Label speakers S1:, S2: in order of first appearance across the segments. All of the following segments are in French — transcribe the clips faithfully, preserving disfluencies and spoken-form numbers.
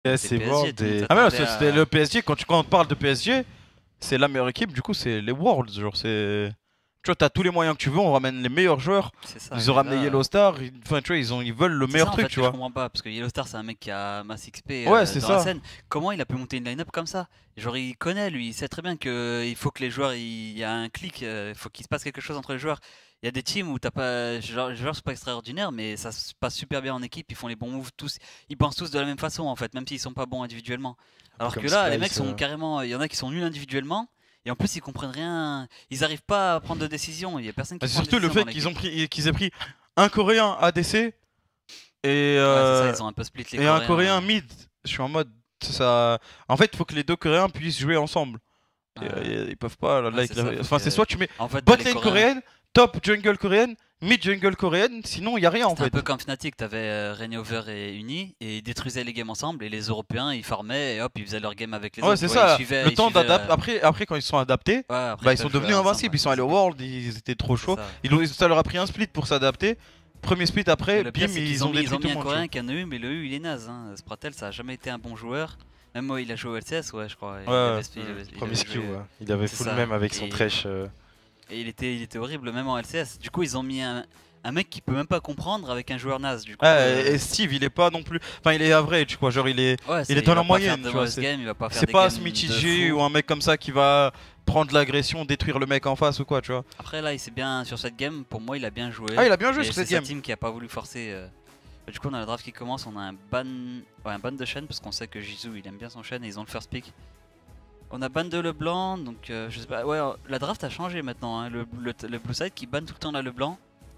S1: Et
S2: C'est
S1: c'est
S2: P S G,
S1: World
S2: tout le monde
S1: et...
S3: Ah mais ouais,
S2: s'attendait
S3: c'était
S2: à-
S3: le P S G, quand, tu, quand on parle de P S G, c'est la meilleure équipe, du coup c'est les Worlds, genre c'est... Tu vois, t'as tous les moyens que tu veux, on ramène les meilleurs joueurs,
S2: C'est ça,
S3: ils ont
S2: et
S3: ramené
S2: là,
S3: Yellow Star, ils- enfin tu vois, ils, ont, ils veulent le
S2: c'est
S3: meilleur
S2: ça, en
S3: truc,
S2: fait,
S3: tu
S2: que
S3: vois.
S2: Je comprends pas parce que Yellow Star c'est un mec qui a masse X P
S3: Ouais,
S2: euh,
S3: c'est
S2: dans
S3: ça.
S2: la scène. Comment il a pu monter une line-up comme ça? Genre il connaît lui, il sait très bien qu'il faut que les joueurs, il y a un clic, il faut qu'il se passe quelque chose entre les joueurs. Il y a des teams où t'as pas, genre, les joueurs sont pas extraordinaires mais ça se passe super bien en équipe, ils font les bons moves tous, ils pensent tous de la même façon en fait, même s'ils sont pas bons individuellement. Alors
S1: comme
S2: que là les
S1: Splice,
S2: mecs sont
S1: euh.
S2: carrément, il y en a qui sont nuls individuellement. Et en plus, ils comprennent rien. Ils arrivent pas à prendre de décision. Il y a personne qui
S3: Bah, c'est
S2: prend de
S3: surtout le
S2: décision
S3: fait
S2: dans
S3: qu'ils ont
S2: l'équipe.
S3: pris, qu'ils aient pris un Coréen A D C et,
S2: Ouais, c'est
S3: euh,
S2: ça, ils ont un peu split les
S3: et un
S2: Coréens.
S3: Coréen mid. Je suis en mode, ça... En fait, il faut que les deux Coréens puissent jouer ensemble. Et,
S2: Ouais.
S3: euh, ils peuvent pas, là,
S2: Ouais,
S3: avec
S2: c'est ça,
S3: la-
S2: parce
S3: Enfin,
S2: que-
S3: c'est soit tu mets
S2: En fait,
S3: bot
S2: les
S3: lane
S2: Coréens-
S3: coréenne, top jungle coréenne, mid jungle coréenne, sinon il y a rien en
S2: C'était un
S3: fait.
S2: peu comme Fnatic, t'avais euh, Reignover et Uni, et ils détruisaient les games ensemble, et les Européens ils farmaient, et hop, ils faisaient leur game avec les
S3: Ouais,
S2: autres.
S3: c'est
S2: tu vois,
S3: ça.
S2: ils suivaient-
S3: Le
S2: ils
S3: temps
S2: suivaient,
S3: d'adapter.
S2: euh,
S3: Après, après, quand ils sont adaptés,
S2: ouais, après,
S3: bah, ils
S2: peuvent
S3: sont
S2: jouer
S3: devenus
S2: ensemble,
S3: invincibles.
S2: ouais,
S3: Ils sont allés au
S2: c'est
S3: World, ils étaient trop
S2: ça,
S3: chauds.
S2: c'est ça.
S3: Ils ont- ça leur a pris un split pour s'adapter. Premier split
S2: Et
S3: après,
S2: le
S3: bim,
S2: pire, c'est
S3: ils
S2: qu'ils
S3: ont
S2: ont mis, ils
S3: détruit
S2: ont
S3: tout
S2: mis
S3: le
S2: un
S3: monde.
S2: Coréen qui a un E U, mais le E U il est naze. Hein. Spratel, ça a jamais été un bon joueur. Même moi, il a joué au L C S, ouais, je crois. Il
S3: Ouais,
S2: avait-
S3: ouais.
S2: il avait- il
S1: Premier
S2: avait
S1: skill,
S2: joué-
S1: ouais. Il avait
S2: C'est
S1: full
S2: ça.
S1: même avec son
S2: Et-
S1: trèche. euh.
S2: Et il était, il était horrible, même en L C S. Du coup, ils ont mis un, un mec qui peut même pas comprendre avec un joueur naze. Du coup,
S3: Ouais,
S2: euh,
S3: et Steve, il est pas non plus. Enfin, il est average, quoi. Genre, il est.
S2: ouais, c'est-
S3: il est dans
S2: va
S3: la
S2: pas
S3: moyenne,
S2: faire de
S3: tu vois,
S2: mauvaises
S3: c'est-
S2: games, il va pas faire
S3: C'est
S2: des
S3: pas
S2: games
S3: Smithy
S2: de
S3: G
S2: fou.
S3: ou un mec comme ça qui va prendre l'agression, détruire le mec en face ou quoi, tu vois.
S2: Après, là, il s'est bien sur cette game. Pour moi, il a bien joué.
S3: Ah, il a bien joué
S2: Et
S3: sur
S2: c'est
S3: cette
S2: sa
S3: game.
S2: team qui a pas voulu forcer. euh. Du coup, on a la draft qui commence. On a un ban, ouais, un ban de chaîne parce qu'on sait que Jisoo il aime bien son chaîne et ils ont le first pick. On a ban de Leblanc, donc euh, je sais pas. Ouais, euh, la draft a changé maintenant. Hein. Le, le, le blue side qui ban tout le temps la Leblanc.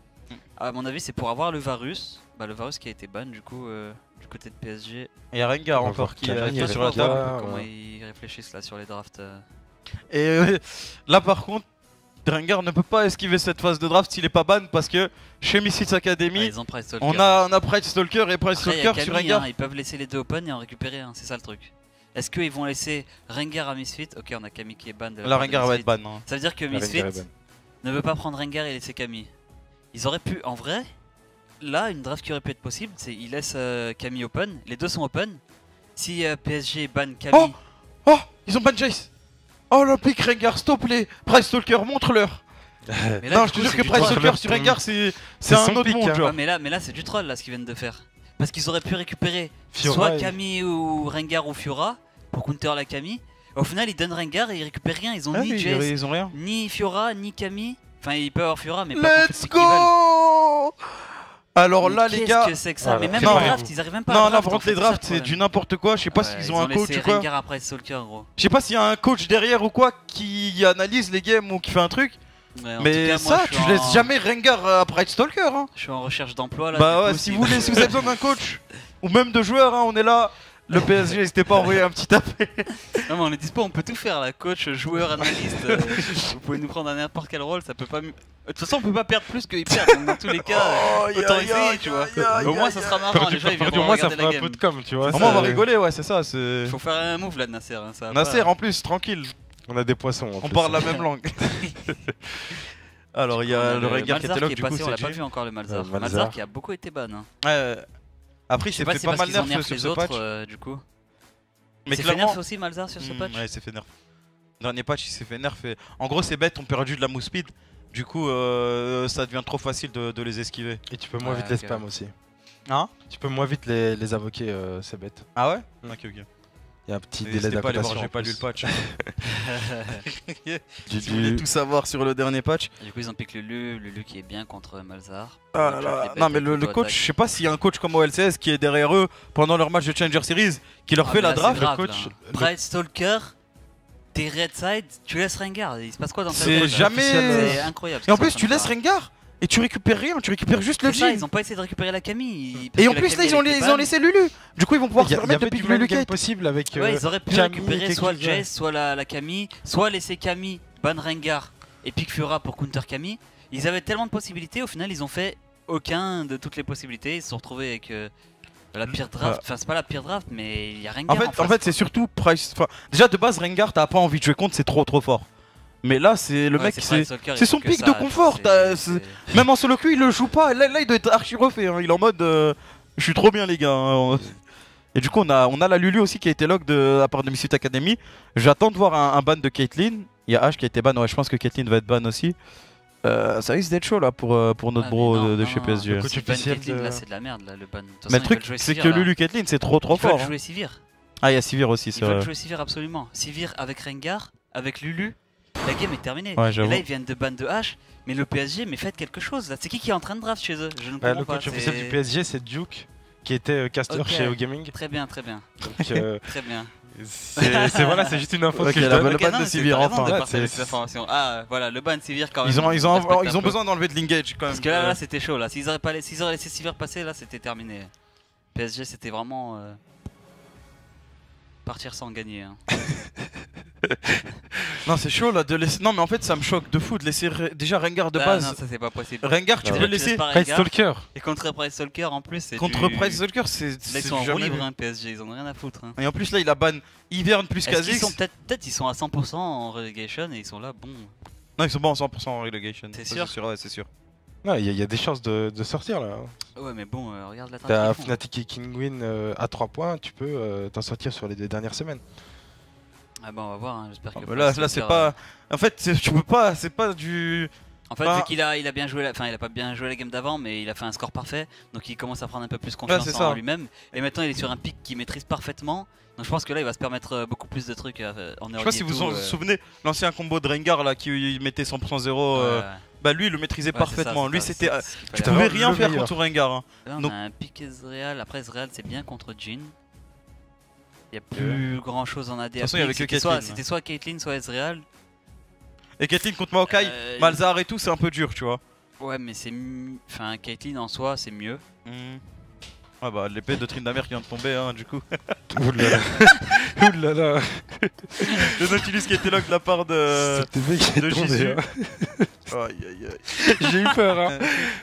S2: À mon avis, c'est pour avoir le Varus. Bah, le Varus qui a été ban du coup euh, du côté de P S G.
S3: Et il y a Rengar
S1: On va
S3: encore
S1: voir
S3: qui
S1: Karen,
S3: est
S1: il
S3: qui
S1: y
S3: est
S1: a
S3: sur la
S1: Rengar.
S3: table.
S1: Ah,
S2: Comment
S1: ouais.
S2: ils réfléchissent là sur les drafts. euh.
S3: Et euh, là, par contre, Rengar ne peut pas esquiver cette phase de draft s'il est pas ban parce que chez Misfits
S2: Ah,
S3: Academy,
S2: ils ont Price Stalker.
S3: on a, on a Price Stalker et Price
S2: Après, il y a
S3: Stalker sur
S2: Camille,
S3: Rengar.
S2: hein, ils peuvent laisser les deux open et en récupérer un, c'est ça le truc. Est-ce qu'ils vont laisser Rengar à Misfit? Ok, on a Camille qui est ban de
S3: La
S2: part de
S3: Rengar va
S2: Misfit.
S3: être ban. hein.
S2: Ça veut dire que
S1: La
S2: Misfit
S1: Rengar est bonne.
S2: ne veut pas prendre Rengar et laisser Camille. Ils auraient pu, en vrai, là, une draft qui aurait pu être possible, c'est ils laissent euh, Camille open, les deux sont open. Si euh, P S G ban Camille,
S3: Oh, ils ont ban Jace. Oh, le pick Rengar, stop les Price Stalker, montre-leur.
S2: mais là,
S3: Non,
S2: du
S3: je te
S2: coup,
S3: jure
S2: c'est
S3: que
S2: du
S3: Price
S2: troll.
S3: Stalker sur Rengar, c'est c'est
S1: C'est
S3: un
S1: son
S3: autre
S1: pick,
S3: monde,
S1: hein.
S3: genre.
S2: Ouais, mais là, mais là c'est du troll là ce qu'ils viennent de faire. Parce qu'ils auraient pu récupérer
S1: Fiora,
S2: soit
S1: il-
S2: Camille ou Rengar ou Fiora pour counter la Camille. Au final, ils donnent Rengar et ils récupèrent rien. Ils ont
S3: Ah
S2: ni
S3: oui,
S2: Jace,
S3: ils ont rien.
S2: ni Fiora, ni Camille. Enfin, ils peuvent avoir Fiora, mais pas pour
S3: Let's
S2: tout ce qu'ils veulent.
S3: go. Alors
S2: Mais
S3: là, les
S2: qu'est-ce
S3: gars.
S2: que c'est que ça?
S1: Voilà.
S2: Mais même
S3: Non.
S2: les drafts, ils arrivent même pas à
S3: Non, là,
S2: draft,
S3: par
S2: en
S3: contre,
S2: fait,
S3: les
S2: c'est ça,
S3: drafts,
S2: le
S3: c'est
S2: problème.
S3: du n'importe quoi. Je sais pas
S2: Ouais,
S3: s'ils
S2: ils
S3: ont un coach
S2: laissé
S3: ou quoi.
S2: Rengar après Stalker, gros.
S3: Je sais pas s'il y a un coach derrière ou quoi qui analyse les games ou qui fait un truc.
S2: Ouais, en tout
S3: Mais
S2: cas, moi,
S3: ça,
S2: je
S3: tu
S2: suis
S3: laisses
S2: en-
S3: jamais Rengar euh, après Stalker. Hein.
S2: Je suis en recherche d'emploi là.
S3: Bah
S2: du
S3: ouais,
S2: coup,
S3: si
S2: si
S3: vous voulez, si vous avez besoin d'un coach ou même de joueurs, hein, on est là. Le P S G, n'hésitez pas à envoyer un petit appel.
S2: Non, mais on est dispo, on peut tout faire là. Coach, joueur, analyste. euh, vous pouvez nous prendre à n'importe quel rôle, ça peut pas. mieux- De toute façon, on peut pas perdre plus qu'ils perdent. Donc, dans tous les cas, euh,
S3: Aïe,
S2: autant
S3: aïe,
S2: essayer,
S3: aïe,
S2: tu vois.
S3: aïe, aïe,
S2: Au moins,
S3: aïe,
S2: ça sera
S3: aïe.
S2: marrant.
S1: Perdu,
S2: Les gens, ils
S1: perdu,
S2: vont
S1: au moins ça
S2: regarder
S1: fera
S2: la
S1: un peu de
S2: game.
S1: com, tu vois.
S3: Au
S1: ça,
S3: moins, on va
S1: euh,
S3: rigoler, ouais, c'est ça. c'est-
S2: Faut faire un move là, Nasser. Hein, ça va
S3: Nasser,
S2: pas.
S3: en plus, tranquille.
S1: On a des poissons. en
S3: On
S1: plus.
S3: parle la même langue. Alors, il y
S2: On
S3: a le Rengar qui était
S2: Malzar
S3: là,
S2: qui est
S3: du coup,
S2: passé, on l'a
S3: c'est
S2: pas
S3: G.
S2: vu encore le Malzar.
S1: Euh, Malzar.
S2: Malzar qui a beaucoup été ban. Hein.
S3: Ouais, après, il
S2: Je sais
S3: s'est
S2: pas
S3: fait
S2: si c'est
S3: pas
S2: parce
S3: mal
S2: qu'ils ont
S3: nerf
S2: nerf
S3: sur
S2: les
S3: ce
S2: autres
S3: patch.
S2: euh, du coup.
S3: Mais
S2: Il s'est fait
S3: clairement.
S2: nerf aussi Malzar sur ce
S3: Hmm,
S2: patch.
S3: Ouais, il s'est fait nerf. Dernier patch, il s'est fait nerf. Et... En gros, ces bêtes ont perdu de la move speed. Du coup, euh, ça devient trop facile de, de les esquiver.
S1: Et tu peux moins
S2: Ouais,
S1: vite les
S2: ok.
S1: spams aussi.
S3: Hein?
S1: Tu peux moins vite les, les invoquer, euh, ces bêtes.
S3: Ah ouais? Ok, ok.
S1: Il y a un petit délai
S3: N'hésitez pas à aller voir,
S1: d'adaptation.
S3: j'ai
S1: en
S3: pas lu
S1: plus.
S3: le patch.
S1: Du-
S3: Si vous voulez
S1: du-
S3: tout savoir sur le dernier patch.
S2: Du coup, ils ont piqué Lulu, Lulu qui est bien contre Malzar.
S3: Ah
S2: Ils
S3: là
S2: ont
S3: là.
S2: les bêtes
S3: Non, mais
S2: avec
S3: le, le
S2: l'auto-attaque.
S3: coach, je sais pas s'il y a un coach comme au L C S qui est derrière eux pendant leur match de Challenger Series, qui leur
S2: Ah,
S3: fait
S2: mais
S3: la
S2: là, c'est
S3: draft.
S2: grave,
S1: coach,
S2: là.
S1: le-
S2: Pride Stalker, t'es red side, tu laisses Rengar. Il se passe quoi dans cette
S3: C'est
S2: draft, là
S3: jamais-
S2: C'est incroyable. ce
S3: Et en
S2: qu'ils
S3: plus,
S2: sont
S3: tu
S2: en train de
S3: laisses
S2: faire.
S3: Rengar et tu récupères rien, tu récupères juste le
S2: C'est ça,
S3: Jhin.
S2: ils ont pas essayé de récupérer la Camille. parce
S3: Et
S2: que
S3: en
S2: la
S3: plus, là,
S2: Camille,
S3: ils ont,
S2: elle était
S3: ils ont
S2: ban.
S3: laissé Lulu. Du coup, ils vont pouvoir
S1: Il y,
S3: se
S1: a- il y
S3: remettre
S1: avait
S3: depuis
S1: du
S3: que Lulu
S1: même game
S3: quitte.
S1: possible avec.
S2: Ouais,
S1: euh,
S2: ils auraient pu
S1: Camille
S2: récupérer
S1: et
S2: soit le
S1: Kekuzan.
S2: Jace, soit la, la Camille, soit laisser Camille, ban Rengar et pique Fiora pour counter Camille. Ils avaient tellement de possibilités, au final, ils ont fait aucun de toutes les possibilités. Ils se sont retrouvés avec euh, la pire draft. Enfin, c'est pas la pire draft, mais il y a Rengar.
S3: En fait,
S2: face,
S3: en fait
S2: quoi.
S3: c'est surtout Price. Enfin, déjà de base, Rengar, t'as pas envie de jouer contre, c'est trop trop fort. Mais là, c'est le
S2: Ouais,
S3: mec,
S2: c'est
S3: c'est
S2: Price Stalker,
S3: c'est
S2: il
S3: son
S2: faut que
S3: pic
S2: ça,
S3: de
S2: tu vois,
S3: confort.
S2: c'est-
S3: t'as-
S2: c'est-
S3: c'est- Même en solo queue, il le joue pas. Là, là, il doit être archi refait. hein. Il est en mode, euh, je suis trop bien les gars. hein. Et du coup, on a, on a la Lulu aussi qui a été log de la part de Misfit Academy. J'attends de voir un, un ban de Caitlyn. Il y a H qui a été ban, ouais, je pense que Caitlyn va être ban aussi. Euh, ça risque d'être chaud là pour, euh, pour notre
S2: Ah,
S3: bro
S2: mais non,
S3: de, de
S2: non,
S3: chez
S2: non,
S3: P S G.
S2: le
S1: Le coach
S2: ban
S1: officiel
S2: Caitlyn,
S1: de-
S2: là, c'est de la merde, là, le ban. De toute
S3: Mais le
S2: façon, ils
S3: truc,
S2: veulent jouer
S3: c'est
S2: Sivir,
S3: que
S2: là.
S3: Lulu Caitlyn, c'est trop trop
S2: Ils veulent
S3: fort. hein.
S2: jouer Sivir.
S3: Ah, il y a Sivir aussi,
S2: Ils
S3: c'est
S2: veulent
S3: vrai.
S2: jouer Sivir absolument. Sivir avec Rengar, avec Lulu, la game est terminée.
S3: Ouais,
S2: Et
S3: j'avoue.
S2: là, ils viennent de ban de H, mais le P S G, mais faites quelque chose là. C'est qui qui est en train de draft chez eux? Je ne
S1: Bah,
S2: comprends
S1: le
S2: pas.
S1: coach officiel
S2: c'est-
S1: du P S G, c'est Duke, qui était euh, caster
S2: Ok.
S1: chez O Gaming.
S2: Très bien, très bien,
S1: Donc, euh,
S2: très bien.
S1: c'est c'est- voilà, c'est juste une info
S3: Ok,
S1: que je
S3: la
S1: donne.
S3: bonne-
S2: Ok,
S3: ban
S2: non,
S3: de
S2: mais c'est-
S3: Sivir,
S2: t'as raison
S3: enfin.
S2: de
S1: Ouais,
S2: partager
S1: c'est-
S2: cette information. Ah, voilà, le ban de Sivir quand même.
S3: Ils ont, ils ont,
S2: Respecte un
S3: ils ont
S2: peu.
S3: besoin d'enlever de l'engage quand même.
S2: Parce que là, là c'était chaud là. S'ils auraient, pas, s'ils auraient laissé Sivir passer, là, c'était terminé. P S G, c'était vraiment. euh, Partir sans gagner. hein.
S3: Non, c'est chaud là de laisser. Non, mais en fait, ça me choque de fou de laisser Re- déjà Rengar de
S2: Ah,
S3: base.
S2: non, ça c'est pas possible.
S3: Rengar, tu
S1: Non.
S3: peux
S2: Déjà,
S3: le
S2: tu
S3: laisser.
S2: laisses pas
S1: Price
S2: Rengar.
S1: Stalker.
S2: Et contre Price Stalker en plus, c'est
S3: Contre
S2: du...
S3: Price Stalker, c'est.
S2: Là,
S3: c'est
S2: ils sont en
S3: du
S2: roue
S3: jamais
S2: libre,
S3: vu.
S2: hein, P S G, ils en ont rien à foutre. Hein.
S3: Et en plus, là, il a ban Hivern plus
S2: Est-ce qu'ils
S3: Kha'Zix.
S2: sont peut-être, peut-être ils sont à cent pour cent en relegation et ils sont là, bon.
S3: Non, ils sont pas en cent pour cent en relegation.
S2: C'est
S3: Ça,
S2: sûr
S3: C'est sûr, ouais, c'est sûr.
S1: Non, il y, a- il y a des chances de, de sortir là.
S2: Ouais, mais bon, euh, regarde la
S1: T'as
S2: traque qu'ils font.
S1: Fnatic et Kinguin euh, à trois points, tu peux euh, t'en sortir sur les deux dernières semaines.
S2: Ah bah on va voir, hein, j'espère que.
S3: Ah, bah là,
S2: Price
S3: là, c'est
S2: Stalker, euh,
S3: pas. En fait, c'est- tu peux pas. C'est pas du.
S2: En fait,
S3: Bah-
S2: vu qu'il a, il a bien joué, la... enfin, il a pas bien joué la game d'avant, mais il a fait un score parfait, donc il commence à prendre un peu plus confiance
S3: c'est
S2: en
S3: ça.
S2: lui-même. Et maintenant, il est sur un pic qu'il maîtrise parfaitement, donc je pense que là, il va se permettre euh, beaucoup plus de trucs euh, en early.
S3: Je sais pas si
S2: et
S3: vous
S2: tout,
S3: vous
S2: euh,
S3: souvenez, l'ancien combo de Rengar là qui mettait cent pour cent zéro.
S2: ouais,
S3: euh,
S2: ouais.
S3: Bah lui, il le maîtrisait
S2: Ouais, c'est ça,
S3: parfaitement.
S2: c'est
S3: Lui,
S2: ça,
S3: c'était.
S2: c'est
S3: euh,
S2: ce qu'il
S3: Tu
S2: fallait
S3: pouvais
S1: avoir.
S3: rien
S1: Le
S3: faire
S1: meilleur.
S3: contre Rengar. hein.
S2: Là, on
S3: Donc-
S2: a un pick Ezreal. Après, Ezreal, c'est bien contre Jhin. Il n'y a plus grand chose en A D.
S3: De toute façon, il y avait que
S2: C'était soit,
S3: Caitlyn.
S2: c'était soit Caitlyn, soit Ezreal.
S3: Et Caitlyn contre Maokai,
S2: Euh,
S3: Malzahar et tout, c'est un peu dur, tu vois.
S2: Ouais, mais c'est. mi- Enfin, Caitlyn en soi, c'est mieux.
S3: Hmm. Ouais, bah l'épée de Tryndamere qui vient de tomber, hein, du coup.
S1: Oulala. Oulala.
S3: Le Nautilus qui était là de la part de.
S1: C'était mec qui
S3: de
S1: est tombé.
S3: Jésus.
S1: hein.
S3: Aïe aïe aïe.
S1: J'ai eu peur. Hein.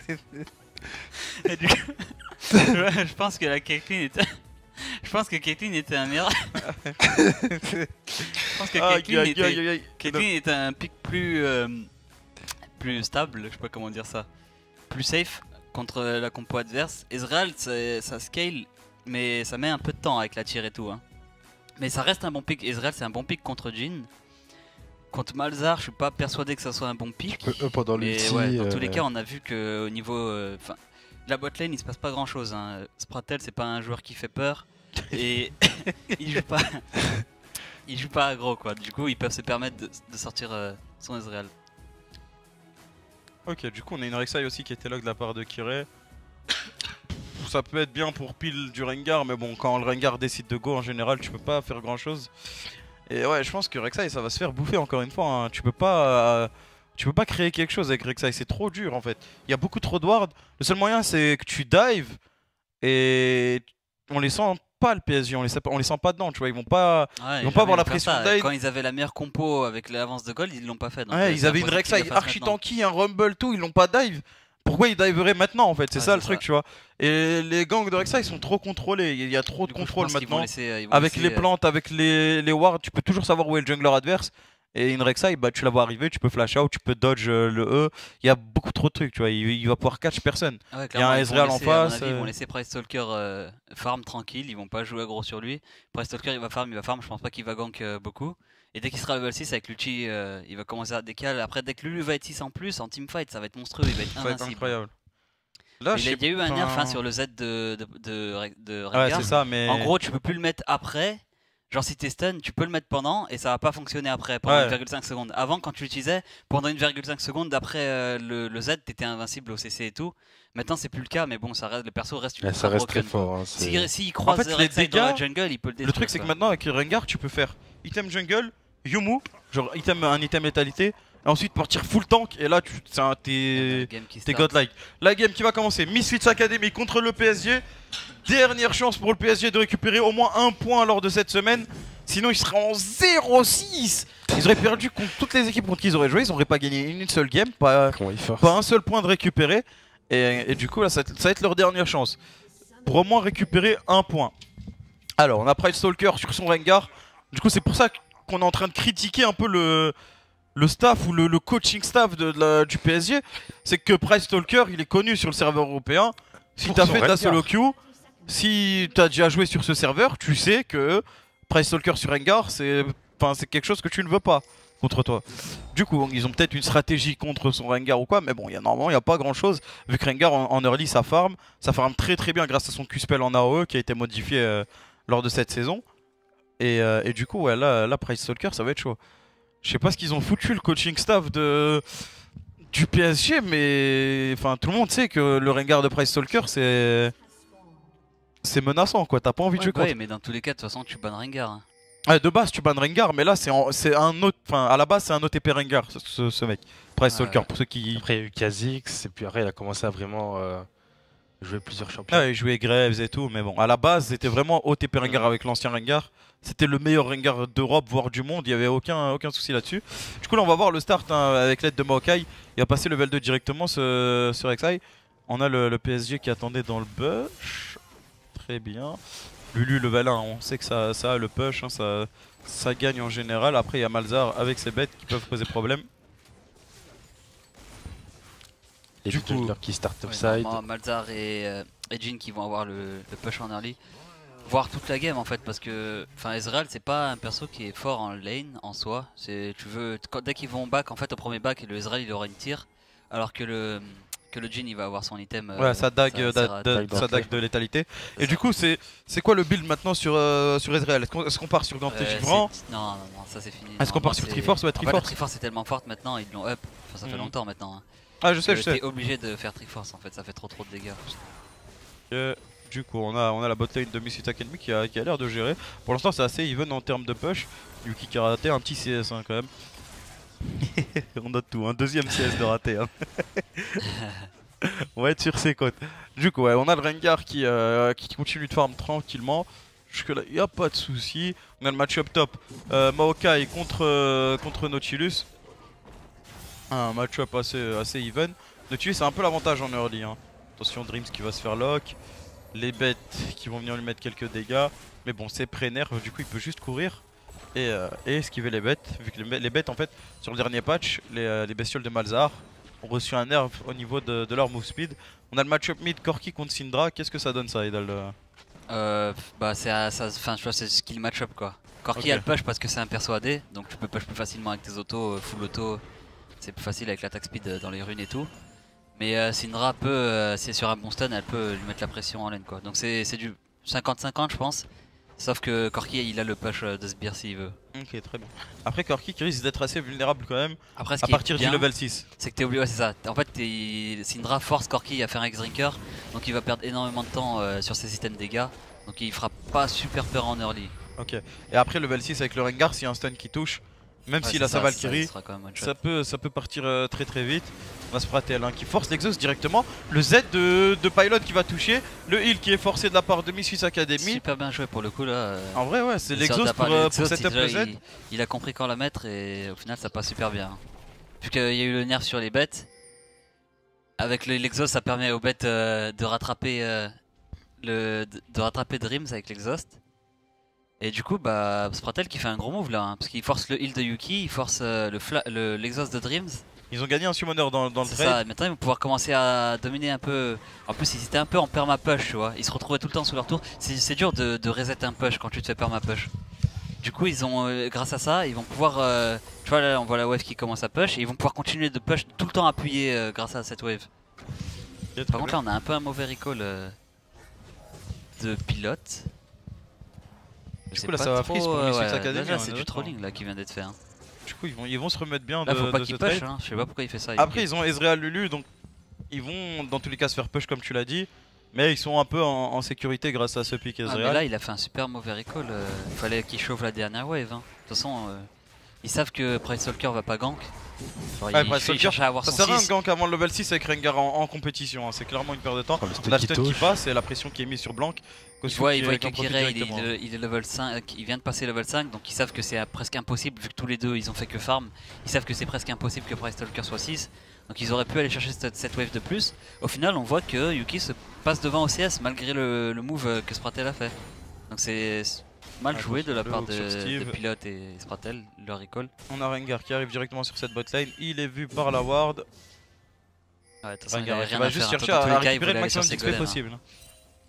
S2: Et du coup, ouais, je pense que la Caitlyn était. Je pense que Caitlyn était un meilleur. Je pense que
S3: Aïe
S2: Caitlyn
S3: aïe
S2: était...
S3: aïe aïe aïe.
S2: Caitlyn était un pick plus. euh, plus stable, je sais pas comment dire ça. Plus safe contre la compo adverse. Ezreal, c'est- ça scale, mais ça met un peu de temps avec la tire et tout. Hein. Mais ça reste un bon pick. Ezreal, c'est un bon pick contre Jhin. Contre Malzahar, je suis pas persuadé que ça soit un bon pick.
S1: Eux, eux, pendant
S2: Mais
S1: l'ulti.
S2: ouais, dans tous les
S1: euh,
S2: cas, on a vu que au niveau, euh, enfin, de la bot lane, il se passe pas grand chose. Hein. Spratel, c'est pas un joueur qui fait peur et il joue pas, il joue pas aggro quoi. Du coup, ils peuvent se permettre de, de sortir euh, son Ezreal.
S3: Ok, du coup, on a une Rek'Sai aussi qui était là de la part de Kirei. Ça peut être bien pour pile du Rengar, mais bon, quand le Rengar décide de go en général, tu peux pas faire grand chose. Et ouais, je pense que Rek'Sai ça va se faire bouffer encore une fois. hein. Tu peux pas. euh, Tu peux pas créer quelque chose avec Rek'Sai, c'est trop dur en fait. Il y a beaucoup trop de ward. Le seul moyen c'est que tu dives et on les sent pas le P S G, on les, sent pas- on les sent pas dedans, tu vois, ils vont pas.
S2: Ouais,
S3: Ils vont
S2: jamais
S3: pas avoir la
S2: faire
S3: pression
S2: ça.
S3: d'Aid.
S2: Quand ils avaient la meilleure compo avec l'avance de gold, ils l'ont pas fait. donc, euh,
S3: Ouais, ils
S2: c'est
S3: avaient une
S2: impossible qu'ils
S3: Rek'Sai
S2: le fassent
S3: archi
S2: maintenant.
S3: tanky, un Rumble, tout, ils l'ont pas dive. Pourquoi ils diveraient maintenant en fait? C'est
S2: Ouais,
S3: ça
S2: c'est
S3: le truc,
S2: ça.
S3: tu vois. Et les gangs de Rek'Sai ils sont trop contrôlés, il y a trop
S2: Du
S3: de
S2: coup, je
S3: contrôle
S2: pense qu'ils vont
S3: maintenant.
S2: laisser, euh, ils vont
S3: Avec
S2: laisser,
S3: les
S2: euh,
S3: plantes, avec les, les wards, tu peux toujours savoir où est le jungler adverse. Et une Rek'Sai, bah, tu la vois arriver, tu peux flash out, tu peux dodge euh, le E. Il y a beaucoup trop de trucs, tu vois. Il, il va pouvoir catch personne.
S2: Ah ouais,
S3: Il y a un
S2: clairement, ils vont
S3: Ezreal en
S2: laisser, à mon
S3: face,
S2: avis, Ils
S3: euh.
S2: vont laisser Price Stalker euh, farm tranquille, ils vont pas jouer aggro sur lui. Price Stalker il va farm, il va farm, je pense pas qu'il va gank euh, beaucoup. Et dès qu'il sera level six avec l'ulti, euh, il va commencer à décaler. Après, dès que Lulu va être six en plus, en teamfight, ça va être monstrueux, il va être
S3: Ça va être
S2: invincible.
S3: incroyable. Là,
S2: Mais
S3: je
S2: il y a-
S3: sais
S2: il y a eu un
S3: pas-
S2: nerf hein, sur le Z de, de, de, de
S3: Ouais,
S2: Rengar.
S3: c'est ça, mais.
S2: En gros, tu peux plus le mettre après. Genre si t'es stun, tu peux le mettre pendant et ça va pas fonctionner après pendant
S3: Ouais.
S2: une virgule cinq secondes. Avant, quand tu l'utilisais, pendant une virgule cinq secondes d'après euh, le, le Z, t'étais invincible au C C et tout. Maintenant, c'est plus le cas, mais bon, ça reste, le perso reste
S1: Ouais,
S2: ultra
S1: ça reste
S2: broken,
S1: très
S2: quoi.
S1: fort. hein, c'est-
S2: Si, s'il croise
S3: En fait, les
S2: Rek'Sai dans la
S3: dégâts,
S2: jungle, il peut le détruire.
S3: Le truc, c'est que
S2: quoi.
S3: maintenant, avec Rengar, tu peux faire item jungle, Yumu, genre item, un item létalité, et ensuite partir full tank, et là, tu c'est un- t'es.
S2: Game qui
S3: T'es
S2: start.
S3: godlike. La game qui va commencer, Misfits Academy contre le P S G. Dernière chance pour le P S G de récupérer au moins un point lors de cette semaine. Sinon, ils seraient en zéro six. Ils auraient perdu contre toutes les équipes contre qui ils auraient joué. Ils n'auraient pas gagné une seule game, pas,
S1: Comment ils forcent.
S3: pas un seul point de récupérer. Et, et du coup, là, ça, va être- ça va être leur dernière chance pour au moins récupérer un point. Alors, on a Price Stalker sur son Rengar. Du coup, c'est pour ça qu'on est en train de critiquer un peu le, le staff ou le, le coaching staff de, de la- du P S G. C'est que Price Stalker, il est connu sur le serveur européen. Si
S1: Pour
S3: t'as
S1: son
S3: fait de la
S1: Rengar.
S3: solo queue, Si tu as déjà joué sur ce serveur, tu sais que Price Stalker sur Rengar, c'est enfin, c'est quelque chose que tu ne veux pas contre toi. Du coup, ils ont peut-être une stratégie contre son Rengar ou quoi, mais bon, y a, normalement, il n'y a pas grand-chose. Vu que Rengar, en, en early, ça farm. Ça farm très très bien grâce à son Q-Spell en A O E qui a été modifié euh, lors de cette saison. Et, euh, et du coup, ouais, là, là, Price Stalker, ça va être chaud. Je sais pas ce qu'ils ont foutu, le coaching staff de... du P S G, mais enfin, tout le monde sait que le Rengar de Price Stalker, c'est... C'est menaçant, quoi. T'as pas envie de jouer
S2: Ouais,
S3: contre.
S2: mais dans tous les cas, de toute façon, tu bannes Rengar. hein.
S3: Ouais, de base, tu bannes Rengar, mais là, c'est en- c'est un autre. Enfin, à la base, c'est un O T P Rengar, ce, ce- ce mec. Price
S2: Ouais,
S3: Stalker,
S2: ouais.
S3: pour ceux qui.
S1: Après, il y a eu Kha'Zix, et puis après, il a commencé à vraiment euh, jouer plusieurs champions.
S3: Ah, il jouait Graves et tout, mais bon, à la base, c'était vraiment O T P Rengar
S2: Ouais.
S3: avec l'ancien Rengar. C'était le meilleur Rengar d'Europe, voire du monde, il y avait aucun, aucun souci là-dessus. Du coup, là, on va voir le start hein, avec l'aide de Maokai. Il va passer level deux directement ce- sur Rek'Sai. On a le, le P S G qui attendait dans le bush. Très bien. Lulu level un, on sait que ça, ça a le push, hein, ça, ça gagne en général. Après, il y a Malzahar avec ses bêtes qui peuvent poser problème.
S1: Les
S3: Du
S1: deux
S3: coup-
S1: junglers qui start
S2: Ouais,
S1: topside.
S2: normalement, Malzahar et, euh, et Jhin qui vont avoir le, le push en early. Voir toute la game en fait, parce que enfin Ezreal c'est pas un perso qui est fort en lane en soi. C'est tu veux quand- dès qu'ils vont back en fait au premier back, le Ezreal il aura une tire, alors que le que le Jhin il va avoir son item.
S3: Ouais, sa dague, euh,
S2: sa-
S3: da-
S2: sa-
S3: de,
S1: dague
S3: sa
S1: d'entrée.
S3: dague de létalité.
S2: c'est
S3: Et
S2: ça.
S3: du coup, c'est c'est quoi le build maintenant sur, euh, sur Ezreal? Est-ce qu'on est-ce qu'on part sur Ganté
S2: Euh,
S3: Givrant?
S2: c'est- non, non, non, ça c'est fini.
S3: Est-ce qu'on part
S2: Normalement,
S3: sur
S2: c'est-
S3: Triforce? Ouais,
S2: En fait, la
S3: Triforce.
S2: Triforce est tellement forte maintenant, ils l'ont up. Enfin, ça fait
S3: Mhm.
S2: longtemps maintenant. hein.
S3: Ah, je sais, je
S2: Que
S3: sais.
S2: T'es obligé de faire Triforce en fait, ça fait trop trop de dégâts.
S3: Euh, du coup, on a, on a la botlane de Miss Academy qui a, qui a l'air de gérer. Pour l'instant, c'est assez even en termes de push. Yuki qui a raté un petit C S hein, quand même. On note tout, un deuxième C S de raté. Hein. On va être sur ses côtes. Du coup, ouais, on a le Rengar qui, euh, qui continue de farm tranquillement. Jusque là, il n'y a pas de souci. On a le match-up top. Euh, Maokai contre, euh, contre Nautilus. Un match-up assez, assez even. Nautilus a un peu l'avantage en early. Hein. Attention, Dreams qui va se faire lock. Les bêtes qui vont venir lui mettre quelques dégâts. Mais bon, c'est pré-nerf, du coup, il peut juste courir. Et, euh, et esquiver les bêtes. Vu que les, les bêtes, en fait, sur le dernier patch, les, euh, les bestioles de Malzahar ont reçu un nerf au niveau de, de leur move speed. On a le match-up mid Corki contre Syndra. Qu'est-ce que ça donne ça, Idal?
S2: Euh, bah c'est à- ça, enfin je vois c'est skill match-up quoi. Corki
S3: Ok.
S2: a le push parce que c'est un perso A D, donc tu peux push plus facilement avec tes autos, euh, full auto. C'est plus facile avec l'attaque speed euh, dans les runes et tout. Mais euh, Syndra peut, euh, si c'est sur un bon stun, elle peut lui mettre la pression en lane quoi. Donc c'est c'est du cinquante cinquante je pense. Sauf que Corki il a le push euh, de Sbire s'il veut.
S3: Ok, très bien. Après, Corki qui risque d'être assez vulnérable quand même
S2: Après ce
S3: à
S2: qui est
S3: partir du
S2: bien,
S3: level six.
S2: c'est que t'es obligé, ouais, c'est ça. En fait, t'es- Syndra force Corki à faire un X-Drinker, donc il va perdre énormément de temps euh, sur ses systèmes de dégâts. Donc il fera pas super peur en early.
S3: Ok. Et après, level six avec le Rengar, s'il y a un stun qui touche, même
S2: Ouais,
S3: s'il
S2: c'est
S3: a sa
S2: ça,
S3: Valkyrie,
S2: ça sera quand même one shot.
S3: ça peut, ça peut partir euh, très très vite. On va se prater L un qui force l'exhaust directement. Le Z de, de Pylon qui va toucher. Le heal qui est forcé de la part de Misfits Academy.
S2: Super bien joué pour le coup là. euh,
S3: En vrai, ouais, c'est
S2: il sort
S3: l'exhaust
S2: de la
S3: pour,
S2: part de
S3: euh, pour
S2: l'exhaust,
S3: setup
S2: déjà,
S3: le Z.
S2: il, il a compris quand la mettre et au final ça passe super bien. Vu qu'il y a eu le nerf sur les bêtes, avec le- l'exhaust ça permet aux bêtes euh, de rattraper euh, le, de, de rattraper Dreams avec l'exhaust. Et du coup, bah, Spratel qui fait un gros move là, hein, parce qu'il force le heal de Yuki, il force euh, le fla- le- l'exhaust de Dreams.
S3: Ils ont gagné un summoner dans, dans le
S2: C'est
S3: trade.
S2: ça, maintenant ils vont pouvoir commencer à dominer un peu. En plus, ils étaient un peu en perma push, tu vois. Ils se retrouvaient tout le temps sous leur tour. C'est c'est dur de, de reset un push quand tu te fais perma push. Du coup, ils ont, euh, grâce à ça, ils vont pouvoir. euh, tu vois, là, on voit la wave qui commence à push et ils vont pouvoir continuer de push tout le temps appuyé euh, grâce à cette wave.
S3: Ok, très
S2: Par contre,
S3: bien.
S2: là, on a un peu un mauvais recall euh, de pilote. Je
S3: Du
S2: sais
S3: coup, là,
S2: pas
S3: ça va
S2: trop,
S3: freeze pour
S2: euh,
S3: Misfits
S2: ouais,
S3: Academy,
S2: là,
S3: on est
S2: c'est du
S3: d'accord.
S2: trolling là qui vient d'être fait. hein.
S3: Du coup, ils vont, ils vont se remettre bien
S2: Là,
S3: de,
S2: faut pas
S3: de
S2: qu'il
S3: ce
S2: push,
S3: trade.
S2: hein. Je sais pas pourquoi il fait ça.
S3: Après,
S2: Yuki.
S3: ils ont Ezreal Lulu, donc ils vont dans tous les cas se faire push comme tu l'as dit. Mais ils sont un peu en, en sécurité grâce à ce pick
S2: Ah,
S3: Ezreal.
S2: mais là, il a fait un super mauvais recall. euh, Il fallait qu'il chauffe la dernière wave. hein. De toute façon, euh, ils savent que Price Stalker va pas gank. Genre,
S3: Ouais,
S2: il,
S3: Price
S2: fait- il
S3: Stalker,
S2: cherche à avoir
S3: Ça
S2: son
S3: sert à rien de
S2: six.
S3: gank avant le level six avec Rengar en, en compétition, hein. C'est clairement une perte de temps.
S1: Oh, le stun
S3: On a le
S1: qui
S3: stun qui
S1: touche.
S3: passe et la pression qui est mise sur Blanc.
S2: Ils
S3: Kosu
S2: voient,
S3: qui-
S2: ils voient
S3: qui en
S2: que
S3: profite
S2: Kirei, il,
S3: directement.
S2: est- il est level cinq, il vient de passer level cinq, donc ils savent que c'est euh, presque impossible, vu que tous les deux ils ont fait que farm. Ils savent que c'est presque impossible que Price Stalker soit six. Donc ils auraient pu aller chercher cette, cette wave de plus. Au final, on voit que Yuki se passe devant au C S malgré le, le move euh, que Spratel a fait. Donc c'est mal
S3: Ah,
S2: joué de la
S3: le
S2: part
S3: hook
S2: de,
S3: sur
S2: de
S3: Steve.
S2: Pilote et Spratel, leur recall.
S3: On a Rengar qui arrive directement sur cette botlane. Il est vu par la ward.
S2: Ouais, de toute façon, il
S3: Rengar
S2: avait
S3: qui
S2: rien
S3: va
S2: à
S3: juste
S2: faire, hein.
S3: chercher
S2: Dans tous
S3: à
S2: les cas, il
S3: récupérer
S2: voulait
S3: le
S2: aller sur
S3: maximum
S2: ses
S3: d'X P
S2: golems, hein.
S3: possible.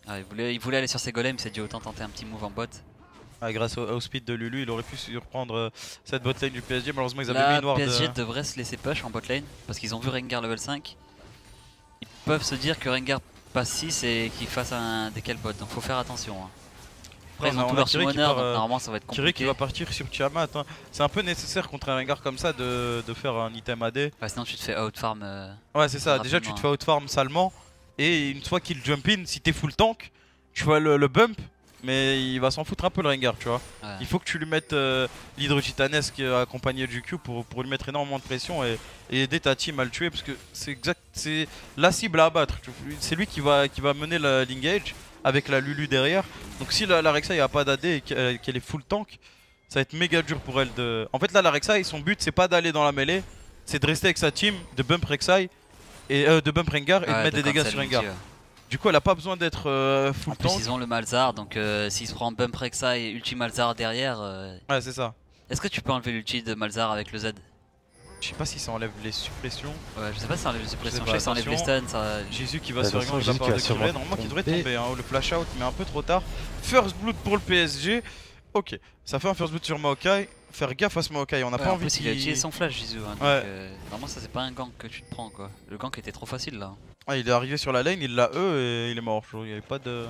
S2: Ah, il, voulait, il voulait aller sur ses golems, il s'est dit autant tenter un petit move en bot.
S3: Ah, grâce au, au speed de Lulu, il aurait pu surprendre euh, cette bot lane du P S G. Malheureusement, ils avaient
S2: Là,
S3: mis une ward.
S2: P S G
S3: euh,
S2: devrait se laisser push en bot lane parce qu'ils ont vu Rengar level cinq. Ils peuvent se dire que Rengar passe six et qu'il fasse un décal bot, donc faut faire attention. Hein. Après,
S3: on
S2: ils
S3: a-
S2: ont tous
S3: on a
S2: leurs
S3: Kiri qui
S2: summoners,
S3: part,
S2: donc
S3: euh,
S2: normalement ça va être
S3: Kiri
S2: compliqué.
S3: qui va partir sur Tiamat. Hein. C'est un peu nécessaire contre un Rengar comme ça de, de faire un item A D.
S2: Ouais, sinon tu te fais out farm. Euh...
S3: Ouais, c'est ça. Déjà, tu te
S2: rapidement,
S3: fais outfarm salement. Et une fois qu'il jump in, si t'es full tank, tu vois le, le bump. Mais il va s'en foutre un peu le Rengar, tu vois.
S2: Ouais.
S3: Il faut que tu lui mettes euh, l'hydre titanesque accompagné du Q pour, pour lui mettre énormément de pression et, et aider ta team à le tuer. Parce que c'est exact, c'est la cible à abattre. C'est lui qui va, qui va mener l'engage avec la Lulu derrière. Donc si la, la Rek'Sai a pas d'A D et qu'elle qu'elle est full tank, ça va être méga dur pour elle de... En fait là la Rek'Sai, son but c'est pas d'aller dans la mêlée, c'est de rester avec sa team, de bump Rek'Sai et euh, de bump Rengar et
S2: Ouais,
S3: de mettre
S2: de
S3: des dégâts
S2: cancel
S3: sur Rengar.
S2: l'ulti, ouais.
S3: Du coup elle a pas besoin d'être euh, full
S2: En plus
S3: tank.
S2: ils ont le Malzard, donc euh, s'il se prend bump Rek'Sai et ulti Malzard derrière... euh,
S3: Ouais c'est ça.
S2: Est-ce que tu peux enlever l'ulti de Malzard avec le Z?
S3: Je sais pas si ça enlève les suppressions.
S2: Ouais, je sais pas si ça enlève les suppressions, je
S3: pas,
S2: sais que ça enlève les stuns, ça...
S3: Jésus qui va
S1: Ouais,
S3: se
S1: de
S3: faire
S1: toute façon,
S3: de la part
S1: Jésus
S3: de
S1: qui va
S3: Kire,
S1: sûrement
S3: normalement qui devrait
S1: tomber.
S3: tomber, hein, le flash out mais un peu trop tard. First blood pour le P S G. Ok, ça fait un first blood sur Maokai. Faire gaffe à ce Maokai, on n'a
S2: Ouais,
S3: pas
S2: en
S3: envie
S2: plus il a
S3: qu'il-
S2: utilisé son flash Jizu, hein, donc
S3: Ouais.
S2: euh, normalement ça c'est pas un gank que tu te prends quoi. Le gank était trop facile là.
S3: Ah, il est arrivé sur la lane, il l'a E et il est mort. Il y avait pas de...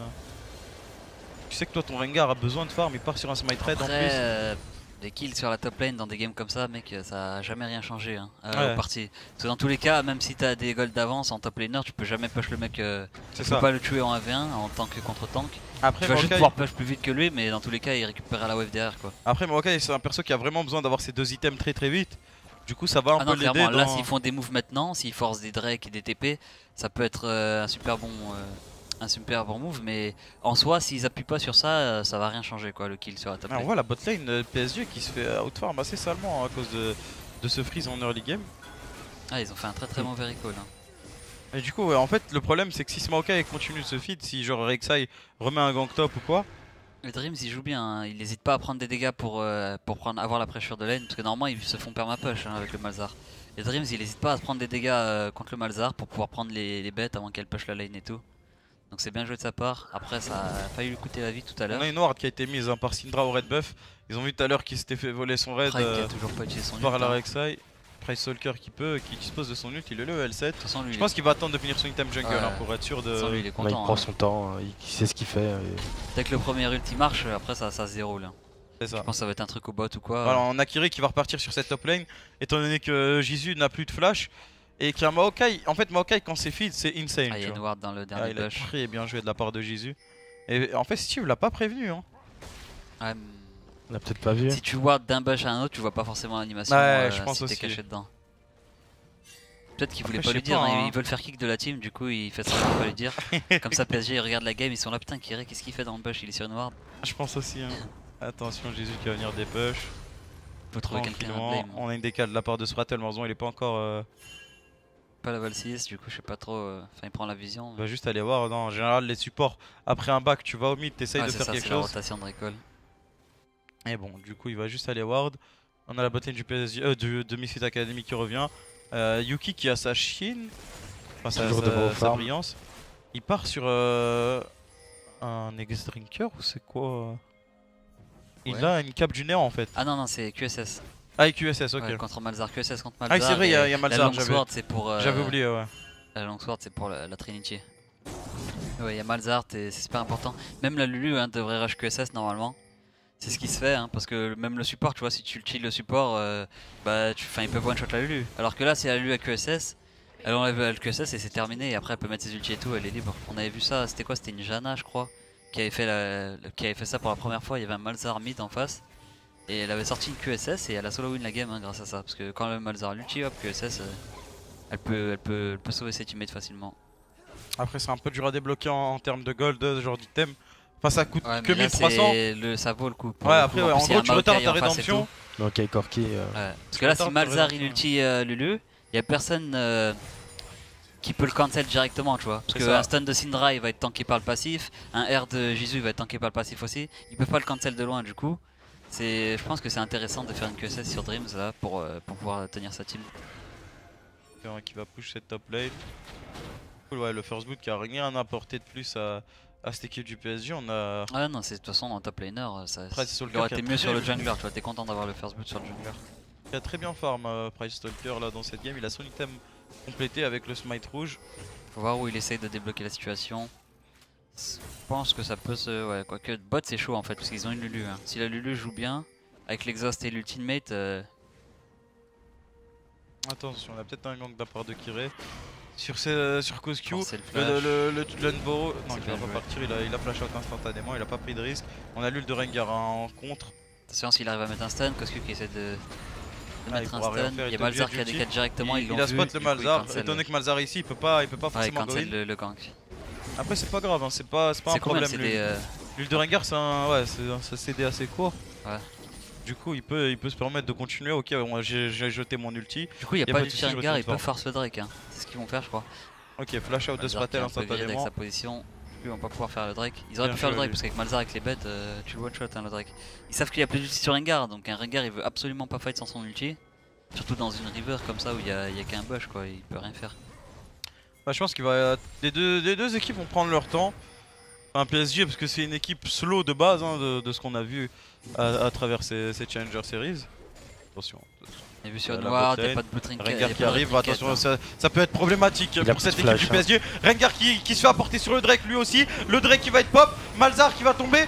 S3: Tu sais que toi ton Rengar a besoin de farm, il part sur un smite red en
S2: Après,
S3: plus.
S2: euh, des kills sur la top lane dans des games comme ça, mec, ça a jamais rien changé hein, euh,
S3: Ouais.
S2: aux parties. Parce que dans tous les cas, même si t'as des golds d'avance en top laner, tu peux jamais push le mec, euh,
S3: C'est
S2: tu peux
S3: ça.
S2: pas le tuer en un v un en tant que contre tank.
S3: Après
S2: Tu vas juste
S3: Maokai,
S2: pouvoir push plus vite que lui, mais dans tous les cas il récupère la wave derrière quoi.
S3: après Maokai c'est un perso qui a vraiment besoin d'avoir ces deux items très très vite. Du coup ça va un
S2: Ah
S3: peu
S2: non
S3: l'aider
S2: clairement, là
S3: dans...
S2: s'ils font des moves maintenant, s'ils forcent des Drake et des T P, ça peut être euh, un super bon euh, un super bon move, mais en soi s'ils appuient pas sur ça, euh, ça va rien changer quoi le kill sur la top
S3: Ah, on
S2: lane.
S3: voit la botlane euh, P S G qui se fait euh, outfarm assez salement hein, à cause de, de ce freeze en early game.
S2: Ah ils ont fait un très très mauvais recall hein.
S3: Et du coup ouais, en fait le problème c'est que si ce Maokai continue de se feed, si genre Rek'Sai remet un gank top ou quoi,
S2: Les Dreams ils jouent bien, hein. Ils n'hésitent pas à prendre des dégâts pour, euh, pour prendre, avoir la pressure de lane, parce que normalement ils se font permapush hein, avec le Malzard. Les Dreams ils n'hésitent pas à se prendre des dégâts euh, contre le Malzard pour pouvoir prendre les, les bêtes avant qu'elles push la lane et tout. Donc c'est bien joué de sa part. Après ça a failli lui coûter la vie tout à
S3: on
S2: l'heure.
S3: a une ward qui a été mise hein, par Syndra au red buff. Ils ont vu tout à l'heure qu'il s'était fait voler son red
S2: Pride qui
S3: euh,
S2: a toujours pas utilisé son ult.
S3: par la
S2: hein.
S3: Rek'Sai. Price Solker qui peut, qui dispose de son ult, il est le L sept.
S2: De toute façon lui,
S3: Je
S2: il
S3: pense qu'il va attendre de finir son item jungle
S2: Ouais.
S3: hein, pour être sûr
S2: est... de toute façon, lui,
S3: de...
S2: il est
S1: Là, il
S2: content.
S1: prend
S2: hein.
S1: son temps, il, il sait ce qu'il fait. et-
S2: Dès que le premier ulti marche, après ça, ça se déroule. hein.
S3: C'est ça.
S2: Je pense que ça va être un truc au bot ou quoi.
S3: Voilà, on a Kiri qui va repartir sur cette top lane, étant donné que Jizu n'a plus de flash. Et qu'il y a Maokai, en fait Maokai quand c'est feed c'est insane.
S2: Ah, il y
S3: tu
S2: a une
S3: vois.
S2: ward dans le
S3: Ah,
S2: dernier
S3: il a
S2: push.
S3: très bien joué de la part de Jizu. Et en fait Steve l'a pas prévenu hein.
S2: Ouais,
S1: On a peut-être pas vu.
S2: si tu ward d'un bush à un autre, tu vois pas forcément l'animation
S3: Ouais,
S2: euh,
S3: je pense
S2: si t'es
S3: aussi.
S2: caché dedans. Peut-être qu'il voulait
S3: Après,
S2: pas
S3: je
S2: lui
S3: sais
S2: dire,
S3: pas,
S2: hein,
S3: hein.
S2: ils veulent faire kick de la team, du coup il fait ça pour pas lui dire. Comme ça P S G ils regardent la game, ils sont là putain Kiri qu'est-ce qu'il fait dans le bush, il est sur une ward.
S3: Je pense aussi hein. Attention Jizu qui va venir des push.
S2: Faut trouver quelqu'un à
S3: Tranquillement.
S2: blame.
S3: On a une décale de la part de Spratel, malheureusement il est pas encore... euh,
S2: Pas level six, du coup je sais pas trop, euh, enfin il prend la vision.
S3: On va juste aller voir, non, en général les supports, après un back tu vas au mid, t'essayes
S2: Ouais,
S3: de
S2: c'est
S3: faire
S2: ça,
S3: quelque
S2: c'est la
S3: chose.
S2: rotation de recall.
S3: Et bon, du coup il va juste aller ward. On a la botlane du P S G, euh, de, de Misfit Academy qui revient. Euh, Yuki qui a sa chine, enfin sa,
S1: Toujours
S3: sa-
S1: devant au
S3: sa
S1: farm.
S3: brillance. Il part sur euh, un Next Drinker ou c'est quoi euh Il
S2: Ouais.
S3: a une cape du néant en fait.
S2: Ah non non c'est Q S S.
S3: Ah, Q S S, ok.
S2: Ouais, contre Malzard, Q S S contre
S3: Ah,
S2: Malzard.
S3: c'est vrai, il y a-
S2: et
S3: il y a
S2: La
S3: Malzard, j'avais
S2: Longsword c'est pour... euh,
S3: j'avais oublié, ouais.
S2: La Longsword c'est pour la, la Trinity. Ouais il y a Malzard et c'est super important. Même la Lulu hein, devrait rush Q S S normalement. C'est ce qui se fait hein, parce que même le support tu vois si tu le chill le support euh, bah tu, ils peuvent one shot la Lulu. Alors que là si la Lulu a Q S S, elle enlève le Q S S et c'est terminé et après elle peut mettre ses ultis et tout, elle est libre. On avait vu ça, c'était quoi? C'était une Janna je crois qui avait, fait la, qui avait fait ça pour la première fois, il y avait un Malzard mid en face. Et elle avait sorti une Q S S et elle a solo win la game hein, grâce à ça. Parce que quand le Malzard l'ulti hop Q S S, euh, elle, peut, elle, peut, elle peut sauver ses teammates facilement.
S3: Après c'est un peu dur à débloquer en, en termes de gold, ce genre d'item. Enfin ça coûte
S2: Ouais,
S3: que
S2: mais là,
S3: mille trois cents.
S2: c'est le, ça vaut le coup. pour
S3: Ouais
S2: le
S3: après
S2: coup.
S3: ouais,
S2: En
S3: en
S2: plus, il y a
S3: gros
S2: un
S3: tu retardes
S2: Maokai
S3: ta
S2: en face et tout.
S3: rédemption.
S1: Ok, Corki. euh,
S2: Ouais. Parce que là, si
S3: Attends,
S2: Malzard
S3: t'as
S2: il
S3: raison.
S2: ulti euh, Lulu, il y a personne euh, qui peut le cancel directement, tu vois. Parce
S3: C'est
S2: que
S3: ça.
S2: un stun de Syndra il va être tanké par le passif, un R de Jizu il va être tanké par le passif aussi. Il peut pas le cancel de loin du coup. C'est, je pense que c'est intéressant de faire une Q S S sur Dreams là pour, euh, pour pouvoir tenir sa team.
S3: Qui va push cette top lane. Cool, ouais, le first boot qui a rien apporté de plus à, à cette équipe du P S G. On a
S2: Ah non, c'est de toute façon en top laner, ça
S3: Price
S2: il
S3: Stalker
S2: aurait
S3: qui a
S2: été mieux
S3: très
S2: sur le
S3: bien-
S2: jungler, tu vois, t'es content d'avoir le first boot sur le jungler.
S3: Il a très bien farm euh, Price Stalker là dans cette game. Il a son item complété avec le smite rouge.
S2: Faut voir où il essaye de débloquer la situation. Je pense que ça peut se... Ouais, quoique bot c'est chaud en fait, parce qu'ils ont une Lulu. Hein. Si la Lulu joue bien, avec l'exhaust et l'ultimate... Euh...
S3: Attention, on a peut-être un gank de la part de Kiré. Sur, ses, sur Coscu,
S2: Forcer le
S3: le,
S2: flash.
S3: le, le, le Lunboro- non
S2: C'est
S3: il
S2: bien
S3: va pas
S2: joué.
S3: partir, il a, il a flash out instantanément, il a pas pris de risque. On a l'ult de Rengar en contre.
S2: Attention s'il arrive à mettre un stun, Coscu qui essaie de, de
S3: Ah,
S2: mettre
S3: il
S2: un
S3: pourra rien
S2: stun.
S3: faire,
S2: Il y
S3: il
S2: a
S3: est obligé
S2: Malzar qui a
S3: d'ulti.
S2: décalé directement, ils
S3: il
S2: l'ont
S3: il a
S2: vu,
S3: spot
S2: du
S3: le
S2: coup, il
S3: Malzar,
S2: cancel.
S3: étant donné que Malzar est ici, il peut pas, il peut pas
S2: Ouais, il
S3: forcément go
S2: cancel
S3: in.
S2: le, le gank.
S3: Après c'est pas grave, hein, c'est pas, c'est pas un
S2: C'est combien
S3: problème.
S2: le C D euh...
S3: L'ult de Rengar c'est un, ouais, c'est un c'est un C D assez court.
S2: Ouais.
S3: Du coup il peut, il peut se permettre de continuer. Ok, moi, j'ai j'ai jeté mon ulti.
S2: Du coup il n'y a,
S3: Y a
S2: pas
S3: pas
S2: du
S3: de souci, je
S2: Rengar,
S3: retourne
S2: ils peuvent
S3: fort.
S2: force le Drake. Hein. C'est ce qu'ils vont faire je crois.
S3: Ok, flash out de
S2: Malzar qui est
S3: Spratel
S2: un peu grid avec
S3: instantanément.
S2: sa position. Lui on va pas pouvoir faire le Drake. Ils auraient
S3: Bien
S2: pu faire le
S3: joué,
S2: Drake
S3: lui.
S2: parce qu'avec Malzar avec les bêtes, euh, tu le one shot hein, le Drake. Ils savent qu'il y a plus d'ulti sur Rengar, donc un Rengar il veut absolument pas fight sans son ulti. Surtout dans une river comme ça où il y a, il y a qu'un bush quoi, il peut rien faire.
S3: Bah, je pense qu'il va, les deux, les deux équipes vont prendre leur temps. Un P S G parce que c'est une équipe slow de base hein, de, de ce qu'on a vu à, à travers ces, ces Challenger Series. Attention.
S2: Il y a vu sur
S3: Euh, la
S2: Noir, il
S3: botlane,
S2: n'y a pas de blue trinket. il y a
S3: Rengar
S2: pas
S3: qui
S2: de
S3: arrive,
S2: trinket,
S3: attention,
S2: hein.
S3: ça, ça peut être problématique
S1: Il a
S3: pour
S1: plus
S3: cette
S1: de
S3: équipe
S1: flash,
S3: du P S G. Rengar qui, qui se fait apporter sur le Drake lui aussi. Le Drake qui va être pop. Malzar qui va tomber.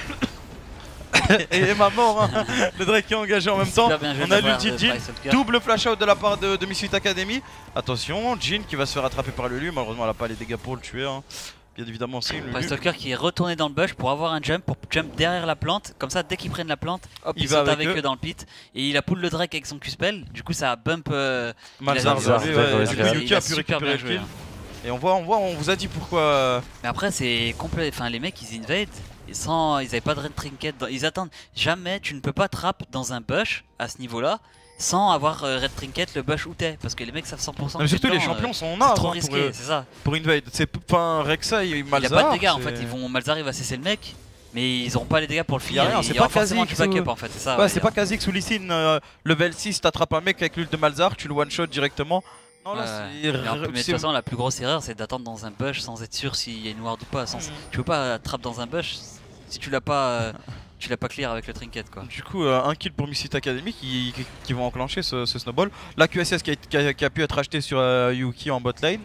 S3: Et Emma mort. Hein. Le Drake qui est engagé en même temps.
S2: Super bien joué
S3: On
S2: de
S3: a
S2: la part
S3: l'ulti
S2: de
S3: de Jhin.
S2: Price Stalker.
S3: Double flash out de la part de, de Misfit Academy. Attention, Jhin qui va se faire attraper par le Lulu. Malheureusement, elle a pas les dégâts pour le tuer. Hein. Bien évidemment, c'est une
S2: Price
S3: Lulu.
S2: Stalker qui est retourné dans le bush pour avoir un jump, pour jump derrière la plante. Comme ça, dès qu'ils prennent la plante, hop,
S3: Il
S2: il,
S3: va
S2: saute
S3: avec
S2: avec
S3: eux.
S2: eux dans le pit. Et il a pull le Drake avec son Q-spell. Du coup, ça a bump. Euh,
S3: Malzar,
S2: il a-
S3: ouais,
S1: il a-
S3: ouais,
S1: il a-
S3: du coup,
S1: il a-
S3: Yuki
S2: il a
S3: a pu
S2: super
S3: récupérer
S2: bien
S3: le
S2: joué.
S3: kill.
S2: hein.
S3: Et on voit, on voit, on vous a dit pourquoi. euh,
S2: Mais après, c'est complet. Enfin, les mecs, ils invade. Et sans, ils avaient pas de red trinket. dans- Ils attendent. Jamais, tu ne peux pas trap dans un bush à ce niveau-là sans avoir euh, red trinket le bush où t'es. Parce que les mecs savent cent pour cent.
S3: Non, mais
S2: que
S3: surtout
S2: t'es
S3: les
S2: dedans,
S3: champions
S2: euh,
S3: sont en
S2: C'est
S3: art
S2: trop
S3: hein,
S2: risqué,
S3: pour, euh,
S2: c'est ça.
S3: pour Invade. C'est pas Rexa et Malzar.
S2: Il n'y a pas de dégâts en
S3: c'est-
S2: fait, ils vont, Malzar il va cesser le mec, mais ils auront pas les dégâts pour le
S3: Y a
S2: finir.
S3: rien,
S2: il
S3: c'est
S2: y aura
S3: pas
S2: forcément
S3: Kha'Zix
S2: du backup
S3: ou-
S2: en fait, c'est ça.
S3: Ouais,
S2: ouais,
S3: c'est
S2: y a-
S3: pas Kha'Zix ou Lee Sin, euh, level six, t'attrapes un mec avec l'ult de Malzar, tu le one shot directement. Non, là
S2: Ouais.
S3: c'est.
S2: Mais, en plus- mais de toute
S3: c'est-
S2: façon, la plus grosse erreur c'est d'attendre dans un bush sans être sûr s'il y a une ward ou pas. Sans...
S3: Mhm.
S2: Tu peux pas trap dans un bush si tu l'as pas, euh, tu l'as pas clear avec le trinket quoi.
S3: Du coup, euh, un kill pour Misfit Academy qui, qui, qui vont enclencher ce, ce snowball. La Q S S qui a, qui a- qui a pu être acheté sur euh, Yuki en bot lane.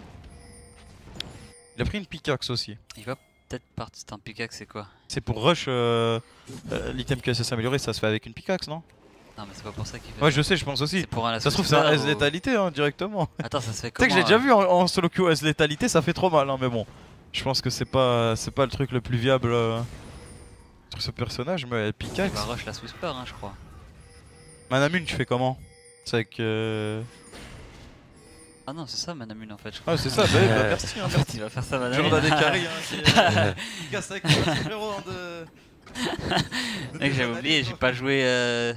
S3: Il a pris une pickaxe aussi.
S2: Il va peut-être partir. Un pickaxe c'est quoi?
S3: C'est pour rush euh, euh, l'item Q S S amélioré, ça se fait avec une pickaxe, non?
S2: Non, mais c'est pas pour ça qu'il fait.
S3: Ouais, je sais, je pense aussi.
S2: C'est pour un
S3: Ça se trouve, c'est un
S2: Super
S3: S
S2: ou-
S3: létalité hein, directement.
S2: Attends, ça se fait
S3: Tu sais
S2: comment
S3: que j'ai déjà
S2: euh,
S3: vu en, en solo queue S létalité, ça fait trop mal, hein, mais bon. Je pense que c'est pas, c'est pas le truc le plus viable euh, sur ce personnage, mais
S2: Il
S3: pickaxe.
S2: va rush la Whisper, hein, je crois.
S3: Manamune, tu fais comment? C'est avec. Euh...
S2: Ah non, c'est ça Manamune en fait, je crois.
S3: Ah, c'est ça, bah, oui, bah, merci. Hein,
S2: En fait, il va faire ça Manamune.
S3: Jordan Descaries, hein, qui est- qui casse avec le frérot hein, de. de
S2: Mec,
S3: tes
S2: j'avais
S3: analyses,
S2: oublié, j'ai
S3: hein.
S2: pas joué. euh,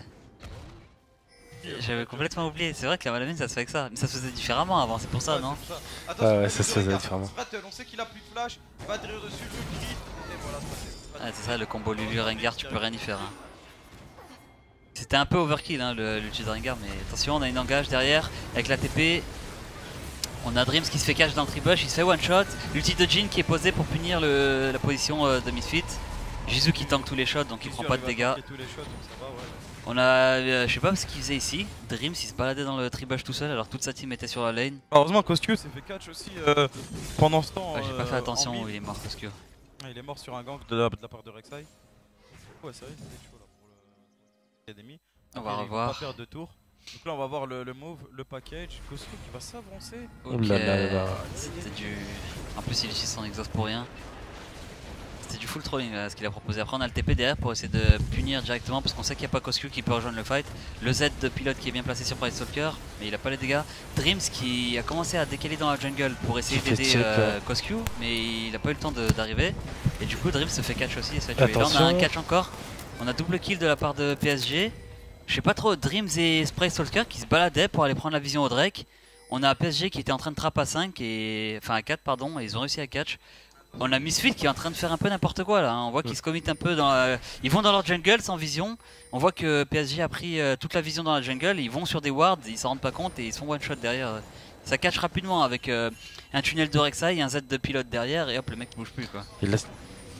S2: J'avais complètement oublié. C'est vrai que la Manamune ça se fait avec ça. Mais ça se faisait différemment avant, c'est pour ça,
S3: Ouais,
S2: non?
S3: c'est pour ça. Attention,
S1: Ouais, ouais,
S3: le
S1: ça se
S3: coup de
S1: faisait
S3: Rengar.
S1: différemment.
S3: Spratel, on sait qu'il a plus de flash, il va atterrir dessus, le cri, et voilà, Spratel.
S2: Ah, c'est ça, le combo Lulu Rengar, tu peux rien y faire. hein. C'était un peu overkill hein, le l'ulti de Rengar, mais attention, on a une engage derrière avec la T P. On a Dreams qui se fait cache dans le tribush, il se fait one shot. L'ulti de Jhin qui est posé pour punir le- la position euh, de Misfit. Jizu qui tank tous les shots donc il prend pas de dégâts.
S3: Tous les shots, donc ça va, ouais.
S2: On a, euh, je sais pas ce qu'il faisait ici. Dreams il se baladait dans le tribush tout seul alors toute sa team était sur la lane.
S3: Heureusement, Coscu s'est fait catch aussi euh, pendant ce temps.
S2: Ouais, j'ai pas
S3: euh,
S2: fait attention
S3: en
S2: où
S3: mid.
S2: il est mort parce que.
S3: Ah, il est mort sur un gank de la, de la part de Rek'Sai. Ouais, c'est vrai, c'était chaud là pour l'Académie.
S2: On va
S3: Ils vont
S2: revoir.
S3: pas perdre de tour. Donc là, on va voir le, le move, le package. Coscu qui va s'avancer.
S1: Ouh là là là là.
S2: C'était du. En plus, il utilise son exhaust pour rien. C'était du full trolling là, ce qu'il a proposé. Après, on a le T P derrière pour essayer de punir directement parce qu'on sait qu'il n'y a pas Coscu qui peut rejoindre le fight. Le Z de pilote qui est bien placé sur Price Stalker, mais il a pas les dégâts. Dreams qui a commencé à décaler dans la jungle pour essayer
S1: Il fait
S2: d'aider
S1: check,
S2: euh, Coscu, mais il a pas eu le temps de- d'arriver. Et du coup, Dreams se fait catch aussi et se fait tuer. Là, on a
S1: Attention.
S2: un catch encore. On a double kill de la part de P S G. Je sais pas trop, Dreams et Spray Stalker qui se baladaient pour aller prendre la vision au Drake. On a P S G qui était en train de trap à cinq et. Enfin à quatre pardon, et ils ont réussi à catch. On a Misfit qui est en train de faire un peu n'importe quoi là, hein. On voit qu'ils se committent un peu dans la... Ils vont dans leur jungle sans vision. On voit que P S G a pris euh, toute la vision dans la jungle, ils vont sur des wards, ils s'en rendent pas compte et ils sont one shot derrière. Ça catch rapidement avec euh, un tunnel de Rek'Sai, un Z de pilote derrière et hop le mec bouge plus quoi.
S1: Il laisse-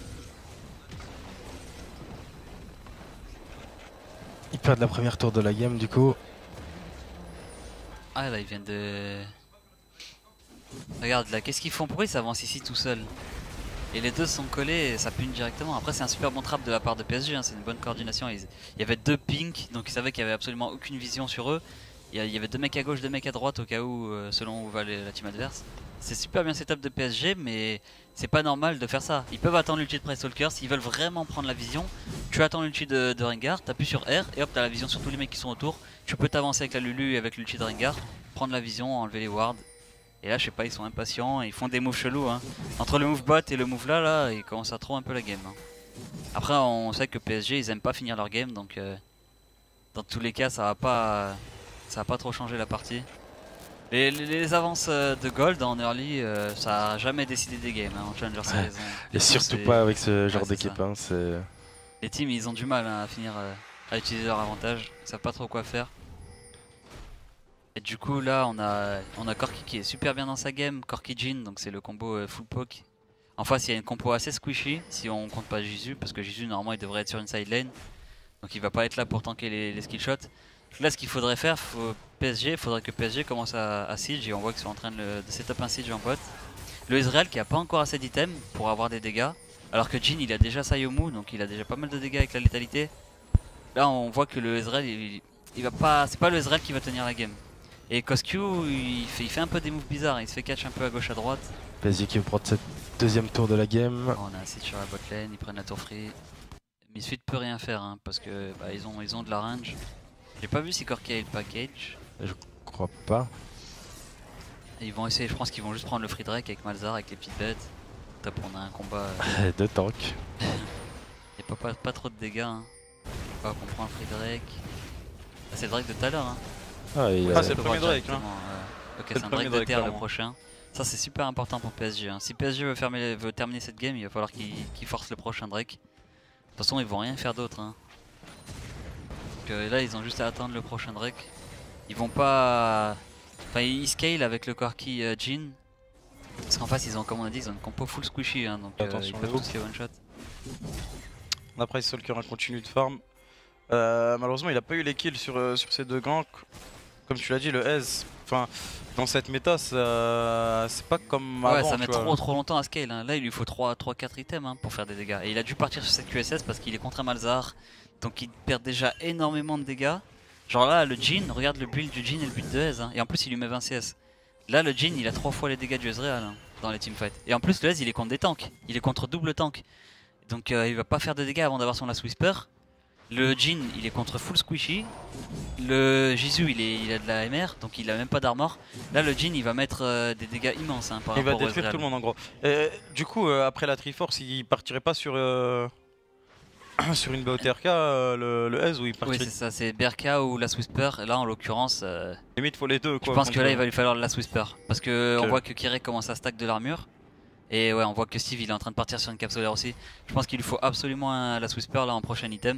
S1: Ils perdent la première tour de la game du coup.
S2: Ah là ils viennent de... Regarde là, qu'est-ce qu'ils font? Pourquoi ils s'avancent ici tout seuls? Et les deux sont collés et ça pune directement. Après c'est un super bon trap de la part de P S G, hein. C'est une bonne coordination. Ils... Il y avait deux pinks, donc ils savaient qu'il y avait absolument aucune vision sur eux. Il y avait deux mecs à gauche, deux mecs à droite au cas où, euh, selon où va la team adverse. C'est super bien setup de P S G, mais c'est pas normal de faire ça. Ils peuvent attendre l'ulti de Price Stalker s'ils veulent vraiment prendre la vision. Tu attends l'ulti de, de Rengar, t'appuies sur R et hop t'as la vision sur tous les mecs qui sont autour. Tu peux t'avancer avec la Lulu et avec l'ulti de Rengar, prendre la vision, enlever les wards. Et là je sais pas, ils sont impatients, ils font des moves chelous hein. Entre le move bot et le move là, là ils commencent à trop un peu la game hein. Après on sait que P S G ils aiment pas finir leur game, donc euh, dans tous les cas ça va pas, ça va pas trop changer la partie. Les, les, les avances de gold en early, euh, ça a jamais décidé des games hein, en Challenger Series.
S1: Et surtout pas avec ce genre
S2: ouais,
S1: d'équipe. Hein,
S2: les teams ils ont du mal hein, à finir euh, à utiliser leur avantage, ils savent pas trop quoi faire. Et du coup là on a, on a Corki qui est super bien dans sa game, Corki Jhin, donc c'est le combo euh, full poke. En face il y a une compo assez squishy si on compte pas Jisoo, parce que Jisoo normalement il devrait être sur une side lane. Donc il va pas être là pour tanker les, les skill shots. Là ce qu'il faudrait faire, faut P S G, il faudrait que P S G commence à, à siege, et on voit qu'ils sont en train de, de setup un siege en bot. Le Ezreal qui a pas encore assez d'items pour avoir des dégâts, alors que Jhin il a déjà sa Yomu, donc il a déjà pas mal de dégâts avec la létalité. Là on voit que le Ezreal il, il va pas, c'est pas le Ezreal qui va tenir la game. Et Coscu il fait, il fait un peu des moves bizarres, il se fait catch un peu à gauche à droite.
S1: P S G qui veut prendre cette deuxième tour de la game.
S2: Oh, on a un site sur la bot lane, ils prennent la tour free. Misfit peut rien faire hein, parce que bah, ils, ont, ils ont de la range. J'ai pas vu si Corki a eu le package.
S1: Je crois pas.
S2: Et ils vont essayer, je pense qu'ils vont juste prendre le free Drake avec Malzahar, avec les petites bêtes. Top, on a un combat.
S1: Euh... de tank.
S2: Y'a pas, pas, pas trop de dégâts. Hein. On va prendre le free Drake. Ah, c'est le Drake de tout à l'heure. Hein.
S3: Ah,
S1: ah
S3: c'est le premier Drake. Hein.
S2: Euh... Ok, c'est un Drake de terre le prochain. Ça, c'est super important pour P S G. Hein. Si P S G veut, fermer, veut terminer cette game, il va falloir qu'il qu force le prochain Drake. De toute façon, ils vont rien faire d'autre. Hein. Donc euh, là, ils ont juste à attendre le prochain Drake. Ils vont pas. Enfin, ils scale avec le Corki euh, Jhin. Parce qu'en face, ils ont, comme on a dit, ils ont une compo full squishy. Hein, donc euh, ils peuvent tous les one shot.
S3: Après, Stalker continue de farm. Euh, malheureusement, il a pas eu les kills sur, euh, sur ces deux ganks. Comme tu l'as dit, le Ez, enfin, dans cette méta, c'est pas comme
S2: ouais,
S3: avant.
S2: Ça met trop trop longtemps à scale. Hein. Là, il lui faut trois quatre items hein, pour faire des dégâts. Et il a dû partir sur cette Q S S parce qu'il est contre un Malzahar. Donc il perd déjà énormément de dégâts. Genre là, le Jhin, regarde le build du Jhin et le build de Ez. Hein. Et en plus, il lui met vingt C S. Là, le Jhin, il a trois fois les dégâts du Ezreal hein, dans les teamfights. Et en plus, le Ez, il est contre des tanks. Il est contre double tank. Donc euh, il va pas faire de dégâts avant d'avoir son Last Whisper. Le Jhin, il est contre full squishy. Le Jisoo, il, est, il a de la M R, donc il a même pas d'armor. Là, le Jhin, il va mettre euh, des dégâts immenses hein, par
S3: il
S2: rapport au
S3: Il va détruire tout le monde en gros. Et, du coup, euh, après la Triforce, il partirait pas sur, euh, sur une B O T R K, euh, le, le Ez, ou il partirait...
S2: Oui, c'est ça, c'est B R K ou Last Whisper. Là, en l'occurrence, euh,
S3: limite, faut les deux. Quoi,
S2: je pense que là, il va lui falloir le Last Whisper. Parce que
S3: okay.
S2: on voit que Kirei commence à stack de l'armure. Et ouais, on voit que Steve, il est en train de partir sur une cape solaire aussi. Je pense qu'il lui faut absolument un Last Whisper là en prochain item.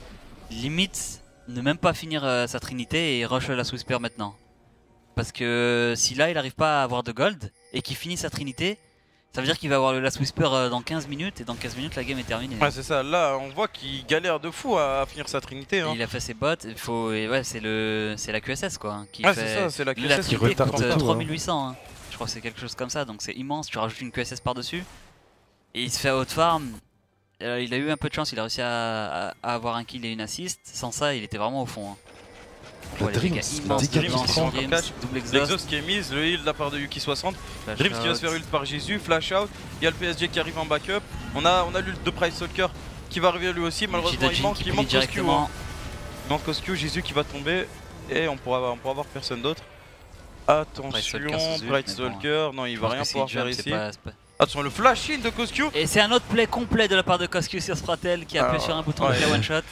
S2: Limite, ne même pas finir euh, sa trinité et rush la Whisper maintenant. Parce que si là il arrive pas à avoir de gold et qu'il finit sa trinité, ça veut dire qu'il va avoir le Last Whisper euh, dans quinze minutes, et dans quinze minutes la game est terminée.
S3: Ouais, c'est ça, là on voit qu'il galère de fou à, à finir sa trinité. Hein.
S2: Il a fait ses bots, il faut... et ouais, c'est le... la Q S S quoi. Hein, qui
S3: ouais,
S2: fait...
S3: c'est ça, c'est la Q S S
S2: la
S3: qui
S2: retarde
S3: coûte
S2: euh, trois mille huit cents. Hein. Je crois que c'est quelque chose comme ça, donc c'est immense. Tu rajoutes une Q S S par dessus et il se fait out farm. Euh, il a eu un peu de chance, il a réussi à, à, à avoir un kill et une assist. Sans ça, il était vraiment au fond. Hein.
S1: Le
S2: ouais,
S1: Dreams,
S2: immense,
S1: le
S2: Dreams,
S1: Dreams,
S2: Dreams,
S3: catch,
S2: double exhaust.
S3: L'exhaust qui est mise, le heal de la part de Yuki soixante.
S2: Flash
S3: Dreams
S2: out.
S3: qui va se faire ult par Jésus, flash out. Il y a le P S G qui arrive en backup. On a, on a l'ult de Price Stalker qui va arriver lui aussi. Malheureusement, il manque, il manque Coscu. Hein. Il manque Coscu, Jésus qui va tomber. Et on pourra, on pourra avoir personne d'autre. Attention, Bright Stalker, non, il va rien pouvoir faire ici. Pas, pas... Attention, le flash in de Coscu.
S2: Et c'est un autre play complet de la part de Coscu sur Spratel qui a appuyé sur un bouton
S3: ouais.
S2: de one shot.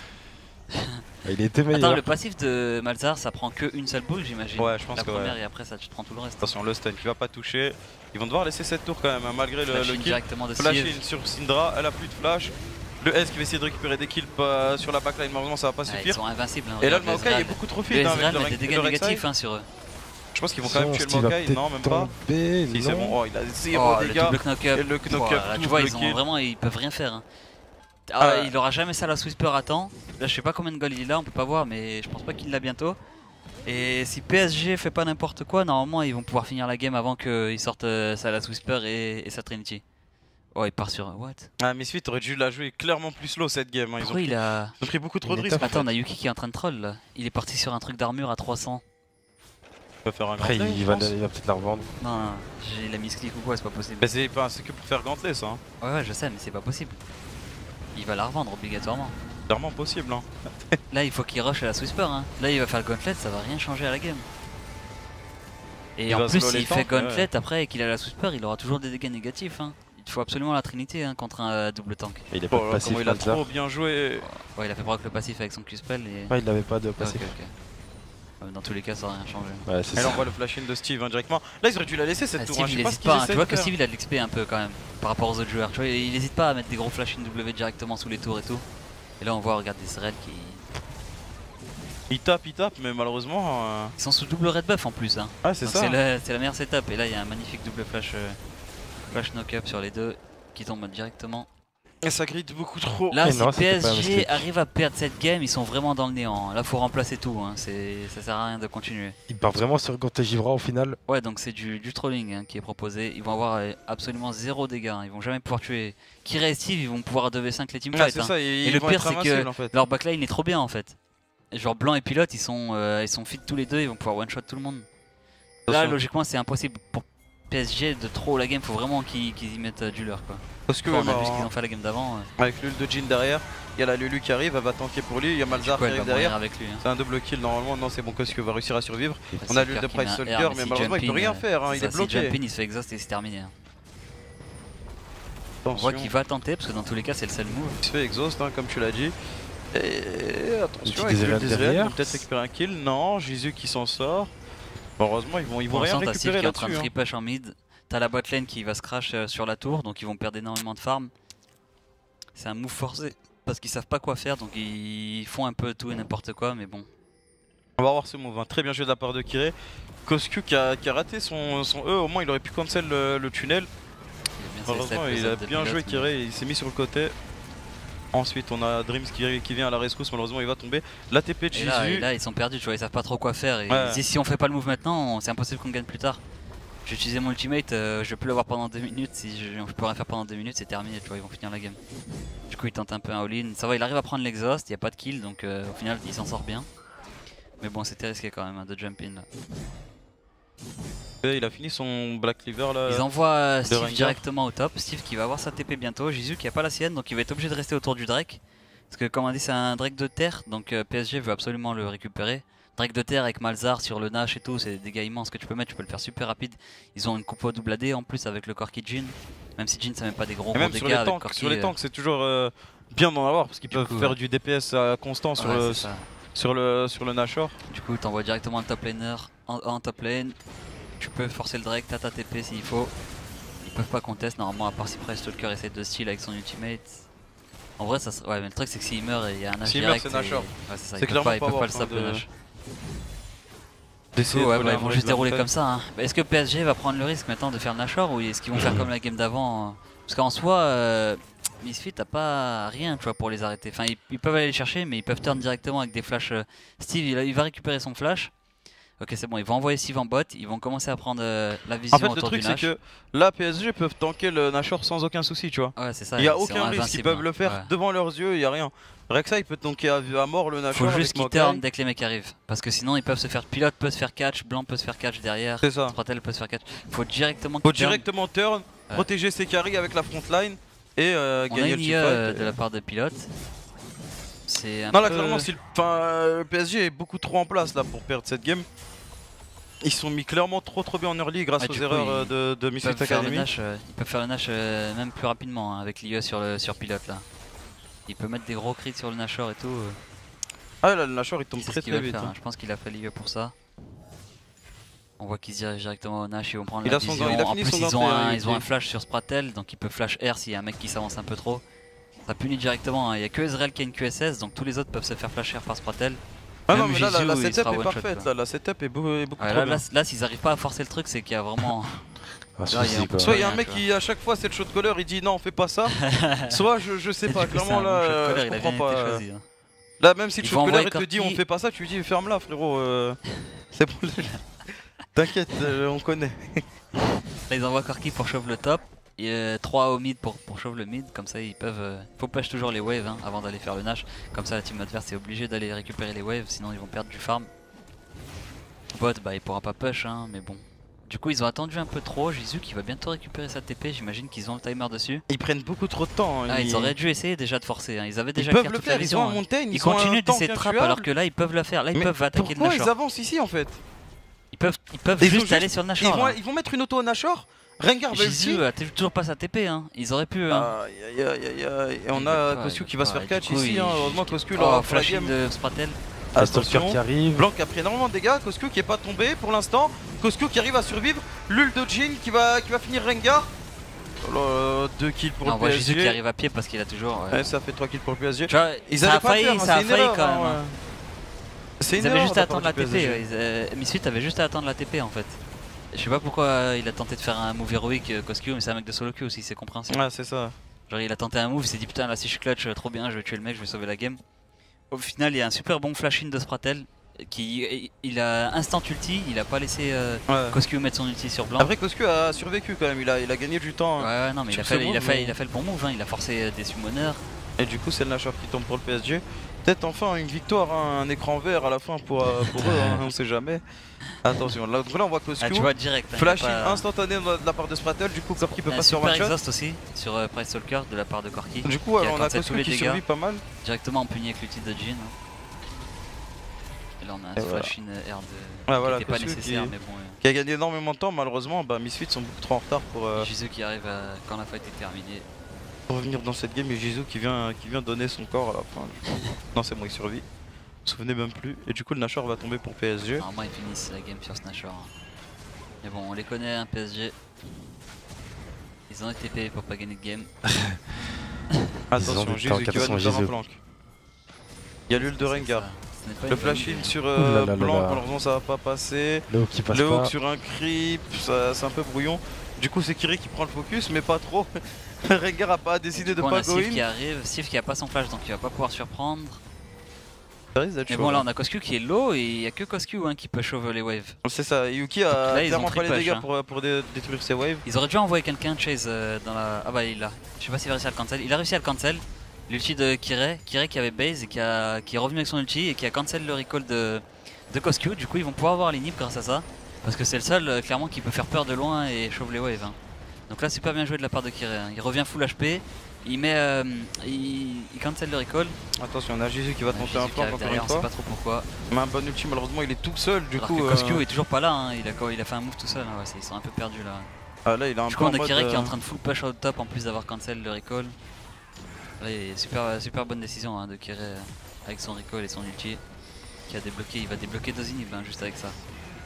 S1: Il était meilleur.
S2: Attends, le passif de Malzahar ça prend que une seule boule, j'imagine.
S3: Ouais, je pense
S2: la
S3: que
S2: première
S3: ouais.
S2: Et après ça tu te prends tout le reste.
S3: Attention, le stun qui va pas toucher. Ils vont devoir laisser cette tour quand même, hein, malgré le, le kill.
S2: Directement de
S3: flash in sur Syndra, elle a plus de flash. Le S qui va essayer de récupérer des kills euh, sur la backline, malheureusement ça va pas
S2: ah,
S3: suffire.
S2: Ils sont invincibles. Hein,
S3: et là le Maokai est beaucoup trop fit
S2: hein,
S3: avec
S2: le, des dégâts négatifs hein, sur eux.
S3: Je pense qu'ils vont quand même tuer le Maokai, non même pas. Si c'est bon, oh il a zéro
S2: oh,
S3: dégâts.
S2: Le knock-up.
S3: Et le knock-up,
S2: tu vois, ils ont vraiment, ils peuvent rien faire. Hein. Ah,
S3: Ah.
S2: il aura jamais ça la Whisper à temps. Là je sais pas combien de gold il a, on peut pas voir mais je pense pas qu'il l'a bientôt. Et si P S G fait pas n'importe quoi, normalement ils vont pouvoir finir la game avant qu'ils sortent euh, sa Last Whisper et, et sa Trinity. Oh il part sur... What?
S3: Ah, Misfit aurait dû la jouer clairement plus low cette game. Hein. Ils, ont
S2: Pourquoi
S3: pris...
S2: il a...
S3: ils ont pris beaucoup trop de
S1: Il est
S3: risques.
S1: top.
S3: en
S2: Attends,
S3: fait.
S2: on a Yuki qui est en train de troll là. Il est parti sur un truc d'armure à trois cents.
S3: Il va faire un
S1: Après,
S3: gantelet,
S1: il
S3: je
S1: va,
S3: pense.
S1: il va peut-être la revendre.
S2: Non, non, j'ai- il a mis ce clic ou quoi, c'est pas possible.
S3: Mais c'est pas- c'est que pour faire gantelet ça. Hein.
S2: Ouais, ouais, je sais, mais c'est pas possible. Il va la revendre obligatoirement.
S3: Clairement possible. Hein.
S2: Là, il faut qu'il rush à la Whisper. Hein. Là, il va faire le gauntlet, ça va rien changer à la game. Et
S3: Il
S2: en
S3: va
S2: plus,
S3: slow les
S2: s'il fait
S3: tanks,
S2: gauntlet après et qu'il a la Whisper, il aura toujours des dégâts négatifs. Hein. Il faut absolument la Trinité hein, contre un euh, double tank.
S1: Et il a
S3: Oh
S1: pas de
S3: là,
S1: passif.
S3: comment il a
S1: Malzahar.
S3: trop bien joué.
S2: Ouais, il a fait proc le passif avec son Q-spell et.
S1: Ouais, il avait pas de
S2: Ah,
S1: passif.
S2: ok, ok. Ouais, Dans tous les cas, ça va rien changer.
S1: Ouais, c'est
S3: Elle
S1: ça.
S3: envoie le flash in de Steve hein, directement. Là, ils auraient dû la laisser cette
S2: Ah,
S3: tour.
S2: Steve,
S3: hein. Je
S2: il
S3: sais pas ce
S2: hésite
S3: qu'ils
S2: pas. hein.
S3: essaient
S2: Tu vois
S3: de
S2: que
S3: faire.
S2: Steve, il a de l'X P un peu quand même par rapport aux autres joueurs. Tu vois, il hésite pas à mettre des gros flash in W directement sous les tours et tout. Et là, on voit, regarde, des Zrel qui.
S3: Il tape, il tape, mais malheureusement. euh,
S2: Ils sont sous double red buff en plus. Hein.
S3: Ah, c'est
S2: Donc
S3: ça.
S2: C'est la, c'est la meilleure setup. Et là, il y a un magnifique double flash, euh, flash knock-up sur les deux qui tombent directement.
S3: Et ça grid beaucoup trop.
S2: Là,
S1: Eh
S2: si
S1: non, c'était pas un
S2: P S G
S1: mistake.
S2: arrive à perdre cette game, ils sont vraiment dans le néant. Là, faut remplacer tout. Hein. C'est- Ça sert à rien de continuer.
S1: Il part vraiment sur Gauntlet Givra au final.
S2: Ouais, donc c'est du, du trolling hein, qui est proposé. Ils vont avoir euh, absolument zéro dégâts. hein. Ils vont jamais pouvoir tuer. Kira et Steve, ils vont pouvoir deux v cinq les
S3: Ah,
S2: teamfights.
S3: c'est
S2: hein.
S3: ça. Ils,
S2: Et
S3: ils
S2: le
S3: vont
S2: pire,
S3: être
S2: c'est que
S3: invincibles, en fait.
S2: leur backline est trop bien en fait. Genre Blanc et Pilote, ils sont, euh, ils sont fit tous les deux. Ils vont pouvoir one-shot tout le monde. Là,
S3: Attention.
S2: logiquement, c'est impossible pour P S G de trop la game. Faut vraiment qu'ils qu'ils y mettent euh, du leur quoi.
S3: Parce que
S2: Enfin, on a
S3: bah,
S2: vu ce qu'ils ont fait à la game d'avant. euh.
S3: avec l'ul de Jin derrière, il y a la Lulu qui arrive, elle va tanker pour lui. Il y a Malzahar qui
S2: Ouais, elle va
S3: arrive
S2: mourir
S3: derrière.
S2: avec lui. hein.
S3: C'est un double kill normalement. Non, c'est bon, Koske va réussir à survivre.
S2: Après,
S3: On a
S2: c'est
S3: l'ul de
S2: Kirk qui
S3: Price
S2: met un
S3: Soldier,
S2: R,
S3: mais
S2: si
S3: malheureusement il peut
S2: jump in,
S3: rien
S2: euh,
S3: faire. hein, Il
S2: ça,
S3: est
S2: si
S3: bloqué.
S2: jump in, il se fait exhaust et c'est terminé. hein. On
S3: Attention.
S2: voit qu'il va tenter parce que dans tous les cas, c'est le seul move.
S3: Il se fait exhaust, hein, comme tu l'as dit. Et attention, avec
S1: Utilise
S3: l'ul
S1: la
S3: des
S1: derrière.
S3: Israël, ils vont peut-être récupérer un kill. Non, Jésus qui s'en sort. Heureusement, ils vont, ils vont
S2: Pour
S3: rien
S2: l'instant, t'as Steve
S3: récupérer
S2: qui est en train de
S3: là-dessus.
S2: free push en mid. T'as la bot lane qui va se crash euh, sur la tour, donc ils vont perdre énormément de farm. C'est un move forcé parce qu'ils savent pas quoi faire, donc ils font un peu tout et n'importe quoi, mais bon.
S3: On va voir ce move, hein. Très bien joué de la part de Kiré. Kosku qui a, qui a raté son, son E, au moins il aurait pu cancel le, le tunnel.
S2: Il a bien
S3: Heureusement,
S2: ses
S3: il a
S2: steps de
S3: bien
S2: pilote,
S3: joué
S2: mais-
S3: Kiré, il s'est mis sur le côté. Ensuite, on a Dreams qui, qui vient à la rescousse, malheureusement il va tomber. L'A T P de
S2: Et là, et
S3: Jésus.
S2: là, ils sont perdus, tu vois, ils savent pas trop quoi faire. Et
S3: Ouais.
S2: ils disent si on fait pas le move maintenant, on- c'est impossible qu'on gagne plus tard. J'ai utilisé mon ultimate, euh, je vais plus l'avoir pendant deux minutes. Si je, je peux rien faire pendant deux minutes, c'est terminé, tu vois, ils vont finir la game. Du coup, il tente un peu un all-in. Ça va, il arrive à prendre l'exhaust, il y a pas de kill, donc euh, au final, il s'en sort bien. Mais bon, c'était risqué quand même hein, de jump in là.
S3: Et il a fini son Black Cleaver là.
S2: Ils envoient euh, Steve
S3: Rengar.
S2: directement au top. Steve qui va avoir sa T P bientôt. Jésus qui a pas la sienne, donc il va être obligé de rester autour du Drake. Parce que comme on dit, c'est un Drake de terre, donc euh, P S G veut absolument le récupérer. Drake de terre avec Malzahar sur le Nash et tout, c'est des dégâts immenses que tu peux mettre, tu peux le faire super rapide. Ils ont une coupe au double A D en plus avec le Corki Jin. Même si Jin ça met pas des gros,
S3: Et
S2: gros
S3: même
S2: dégâts
S3: sur les
S2: avec
S3: tanks,
S2: Corki.
S3: sur les
S2: euh,
S3: tanks c'est toujours euh, bien d'en avoir parce qu'ils
S2: Du
S3: peuvent
S2: coup,
S3: faire
S2: ouais.
S3: du D P S euh, constant sur,
S2: ouais,
S3: le,
S2: c'est ça.
S3: sur, le, sur le Nashor.
S2: Du coup, t'envoies directement un top laner en, en top lane. Tu peux forcer le Drake, t'as ta T P s'il faut. Ils peuvent pas contest normalement, à part si Price Stalker essaie de steal avec son ultimate. En vrai, ça serait- ouais, mais le truc c'est que s'il meurt et il y a un Nash
S3: S'il meurt,
S2: direct,
S3: c'est Nashor.
S2: et- ouais, c'est ça,
S3: C'est
S2: ils peuvent
S3: clairement
S2: pas, ils
S3: pas
S2: peuvent pas
S3: avoir
S2: le stop
S3: de-
S2: le Nash.
S3: D'essayer
S2: Ouais,
S3: de
S2: bah,
S3: voler
S2: ils vont
S3: un
S2: juste
S3: vrai
S2: dérouler
S3: Blanc
S2: comme ça. Hein. Bah, Est-ce que P S G va prendre le risque maintenant de faire le Nashor ou est-ce qu'ils vont faire comme la game d'avant euh, Parce qu'en soi, euh, Misfit t'as pas rien tu vois, pour les arrêter. Enfin, ils, ils peuvent aller les chercher, mais ils peuvent turn directement avec des flashs. euh, Steve, il, il va récupérer son flash. Ok, c'est bon, ils vont envoyer Steve en bot. Ils vont commencer à prendre euh, la vision
S3: En fait, le
S2: autour
S3: truc,
S2: du
S3: c'est
S2: Nash.
S3: que là, P S G peuvent tanker le Nashor sans aucun souci, tu vois.
S2: Ouais, c'est ça.
S3: Il n'y a
S2: ils sont
S3: aucun risque, ils
S2: invincibles,
S3: peuvent
S2: hein.
S3: le faire
S2: Ouais.
S3: devant leurs yeux, il n'y a rien. Rek'Sai il peut tanker à, à mort le Nashor.
S2: Faut
S3: avec
S2: juste qu'ils
S3: Maokai.
S2: turn dès que les mecs arrivent. Parce que sinon, ils peuvent se faire. Pilote peut se faire catch, Blanc peut se faire catch derrière.
S3: C'est ça.
S2: Stratel peut se faire catch. Faut directement
S3: Faut
S2: qu'ils turn.
S3: directement turn,
S2: Ouais.
S3: protéger ses carries avec la frontline et euh,
S2: On a
S3: gagner
S2: une
S3: le
S2: I A euh,
S3: teamfight.
S2: de la part de Pilote. C'est un
S3: Non, là,
S2: peu...
S3: clairement, si le... enfin, euh, le P S G est beaucoup trop en place là pour perdre cette game. Ils sont mis clairement trop trop bien en early grâce
S2: Ouais,
S3: aux
S2: du coup,
S3: erreurs
S2: ils-
S3: euh, de, de
S2: Ils
S3: Misfit
S2: peuvent, faire le
S3: Academy.
S2: Nash, euh, ils peuvent faire le Nash euh, même plus rapidement hein, avec l'I E sur, le, sur Pilote là. Il peut mettre des gros crits sur le Nashor et tout. euh,
S3: Ah là, le Nashor il tombe
S2: c'est ce
S3: très
S2: qu'il
S3: très
S2: va
S3: vite.
S2: faire,
S3: hein.
S2: hein. Je pense qu'il a fait l'I E pour ça. On voit qu'ils se dirigent directement au Nash, ils vont prendre
S3: Il
S2: la
S3: a son
S2: vision.
S3: gant- il a
S2: En
S3: fini
S2: plus
S3: son
S2: ils ont,
S3: ganté,
S2: un,
S3: hein,
S2: ils ont
S3: il-
S2: un flash sur Spratel, donc il peut flash R s'il y a un mec qui s'avance un peu trop. Ça punit directement, hein. Il n'y a que Ezreal qui a une Q S S, donc tous les autres peuvent se faire flash R par Spratel.
S3: Ah non,
S2: Même
S3: mais là, la, la
S2: Jésus, il
S3: setup
S2: sera
S3: est
S2: one shot,
S3: parfaite.
S2: quoi.
S3: Là, la setup est beaucoup, est beaucoup
S2: Ouais,
S3: trop
S2: là,
S3: bien.
S2: là, là, s'ils arrivent pas à forcer le truc, c'est qu'il y a vraiment.
S1: Un
S2: Là, il y a
S1: souci
S2: un-
S1: quoi.
S3: Soit il y a un
S2: rien,
S3: mec
S2: tu vois.
S3: qui à chaque fois c'est le shot caller, il dit non fais pas ça. Soit je, je sais pas,
S2: Du coup, c'est
S3: clairement
S2: un
S3: là
S2: bon shot
S3: euh,
S2: caller,
S3: je
S2: il a
S3: comprends
S2: bien été
S3: pas. euh.
S2: choisi, hein.
S3: Là même si le
S2: Ils
S3: shot
S2: vont
S3: caller
S2: envoyer
S3: il te dit
S2: Corki.
S3: on fait pas ça, tu lui dis ferme là frérot. euh, C'est pour le... T'inquiète, euh, on connaît.
S2: Là, ils envoient Corki pour shove le top. Et euh, trois au mid pour, pour shove le mid. Comme ça, ils peuvent. Euh... Faut push toujours les waves hein, avant d'aller faire le Nash. Comme ça, la team adverse est obligée d'aller récupérer les waves. Sinon, ils vont perdre du farm. Bot, bah, il pourra pas push, hein, mais bon. Du coup, ils ont attendu un peu trop. Jizu qui va bientôt récupérer sa T P. J'imagine qu'ils ont le timer dessus.
S3: Ils prennent beaucoup trop de temps.
S2: Ah, ils auraient dû essayer déjà de forcer. Hein. Ils avaient
S3: Ils
S2: déjà
S3: peuvent
S2: clear
S3: le
S2: toute la
S3: faire, ils
S2: vision.
S3: ont un
S2: hein.
S3: Mountain,
S2: Ils
S3: ils ont un
S2: continuent
S3: tank
S2: d'essayer de trap
S3: intuable.
S2: alors que là, ils peuvent le faire. Là, ils
S3: Mais
S2: peuvent attaquer le
S3: pourquoi
S2: Nashor.
S3: ils avancent ici en fait?
S2: Ils peuvent, ils peuvent
S3: Ils ont
S2: juste,
S3: juste-
S2: aller sur le
S3: Ils
S2: Nashor.
S3: vont,
S2: là.
S3: ils vont mettre une auto au Nashor. Rengar va
S2: Jizu
S3: ulti.
S2: a toujours pas sa T P. Hein. Ils auraient pu. Hein.
S3: Aïe aïe aïe aïe aïe. Et on
S2: Il
S3: a
S2: veut pas,
S3: Kosku
S2: il
S3: qui
S2: veut
S3: va se
S2: pas.
S3: faire
S2: Et du
S3: catch
S2: coup,
S3: ici.
S2: il-
S3: hein. Heureusement Kosku
S2: Oh,
S3: l'aura pour la
S2: flashing
S3: game.
S2: de Spratel.
S1: Stalker
S3: Attention.
S1: qui arrive.
S3: Blanc qui a pris énormément de dégâts, Kosku qui est pas tombé pour l'instant, Kosku qui arrive à survivre, Lul de Jin qui va, qui va finir Rengar. Oh là, deux kills pour
S2: Et on
S3: le
S2: voit Jizu qui
S3: P S G.
S2: arrive à pied parce qu'il a toujours. ouais.
S3: Ouais, ça fait trois kills pour le P S G.
S2: Tu vois,
S3: Ils
S2: ça
S3: allaient
S2: a
S3: pas le
S2: failli,
S3: faire, hein,
S2: ça a
S3: c'est une
S2: failli
S3: erreur,
S2: quand
S3: hein,
S2: même. hein.
S3: ouais. C'est une
S2: Ils avaient
S3: erreur
S2: juste
S3: de
S2: à
S3: la part
S2: attendre la
S3: du
S2: T
S3: P S G.
S2: P. ouais, ils, euh, Misfit avait juste à attendre la T P en fait. Je sais pas pourquoi il a tenté de faire un move héroïque euh, Kosku, mais c'est un mec de solo queue aussi, c'est compréhensible.
S3: Ouais, c'est ça.
S2: Genre il a tenté un move, il s'est dit putain là si je clutch euh, trop bien, je vais tuer le mec, je vais sauver la game. Au final il y a un super bon flash in de Spratel qui il a instant ulti, il a pas laissé euh,
S3: Ouais.
S2: Kosku mettre son ulti sur blanc.
S3: Après Kosku a survécu quand même, il a, il a gagné du temps.
S2: Ouais,
S3: hein.
S2: ouais, non mais il a,
S3: sur
S2: fait,
S3: ce
S2: il, a
S3: move,
S2: fait,
S3: mais-
S2: il a fait le bon move, hein, il a forcé euh, des summoners.
S3: Et du coup c'est le Nashor qui tombe pour le P S G. Peut-être enfin une victoire, hein, un écran vert à la fin pour, euh, pour eux, hein, on sait jamais. Attention, là, donc là on voit Kosku.
S2: Ah, tu vois direct. hein,
S3: Flash
S2: il y a
S3: in
S2: pas-
S3: instantané de la part de Spratel, du coup Corki peut
S2: un
S3: pas se faire
S2: super
S3: one shot.
S2: exhaust aussi sur euh, Price Stalker de la part de Corki.
S3: Du coup ouais,
S2: qui a
S3: on a
S2: cancel tous
S3: Kosku
S2: les
S3: qui
S2: dégâts.
S3: survit pas mal.
S2: Directement en puni avec l'ulti de Jin. Et là on a un
S3: Et voilà.
S2: flash in R de...
S3: Ouais, voilà,
S2: qui était pas
S3: Kosku
S2: nécessaire
S3: qui-
S2: mais bon. euh,
S3: Qui a gagné énormément de temps, malheureusement bah, Misfits sont beaucoup trop en retard pour, euh,
S2: Jizu qui arrive à- quand la fight est terminée.
S3: pour revenir dans cette game et Jizu qui vient, qui vient donner son corps à la fin. Non c'est bon, il survit. Vous vous souvenez même plus. Et du coup le Nashor va tomber pour P S G.
S2: Normalement ils finissent la game sur Snatcher. hein. Mais bon on les connaît un P S G. Ils ont été payés pour pas gagner de game.
S3: Attention,
S1: du
S3: Jizu
S1: tank,
S3: qui va
S1: attention,
S3: nous faire un
S1: Jizu.
S3: flank. Il y a l'ul de
S2: C'est
S3: Rengar.
S2: ça. Ce n'est pas
S3: Le
S2: une bonne
S3: flash
S2: idée.
S3: in sur
S1: Ouh là
S3: euh,
S1: là là
S3: Blanc,
S1: là.
S3: malheureusement ça va pas passer.
S1: Le hook qui passe
S3: Le hook
S1: pas.
S3: sur un creep, ça- c'est un peu brouillon. Du coup c'est Kiri qui prend le focus mais pas trop. Rengar a pas décidé
S2: Du
S3: de
S2: coup, on
S3: pas
S2: a
S3: go
S2: Sif qui
S3: in.
S2: arrive, Sif qui a pas son flash donc il va pas pouvoir surprendre.
S3: Ça risque d'être
S2: Mais
S3: chaud,
S2: bon là
S3: hein.
S2: on a Kosku qui est low et il y a que Kosku hein, qui peut shove les waves.
S3: C'est ça, Yuki a
S2: là, ils
S3: clairement
S2: ont
S3: pas les
S2: tripush,
S3: dégâts
S2: hein.
S3: pour, pour dé- détruire ses waves.
S2: Ils auraient dû envoyer quelqu'un chase euh, dans la... Ah bah il l'a. Je sais pas s'il va réussir à le cancel. Il a réussi à le cancel. L'ulti de Kirei, Kirei qui avait base et qui, a... qui est revenu avec son ulti et qui a cancel le recall de, de Kosku. Du coup ils vont pouvoir avoir les nips grâce à ça. Parce que c'est le seul euh, clairement qui peut faire peur de loin et shove les waves. hein. Donc là super bien joué de la part de Kirei. hein. Il revient full H P. Il met... euh, il... il cancel le recall.
S3: Attention, on a Jésus qui va
S2: On a
S3: tenter
S2: Jizu
S3: un
S2: qui
S3: flank
S2: arrive
S3: encore
S2: derrière,
S3: une
S2: on sait
S3: fois.
S2: pas trop pourquoi.
S3: Mais un bon ulti, malheureusement il est tout seul du
S2: Alors
S3: coup.
S2: que Kosku
S3: euh,
S2: est toujours pas là. hein. Il, a... il a fait un move tout seul. hein. Ouais, c'est- ils sont un peu perdus là.
S3: Ah là il a un
S2: Du
S3: peu
S2: coup, on
S3: en
S2: a
S3: mode,
S2: Kirei qui est en
S3: euh,
S2: train de full push out top en plus d'avoir cancel le recall. Là, il est super, super bonne décision hein, de Kirei euh, avec son recall et son ulti qui a débloqué. Il va débloquer deux inhibs hein, juste avec ça.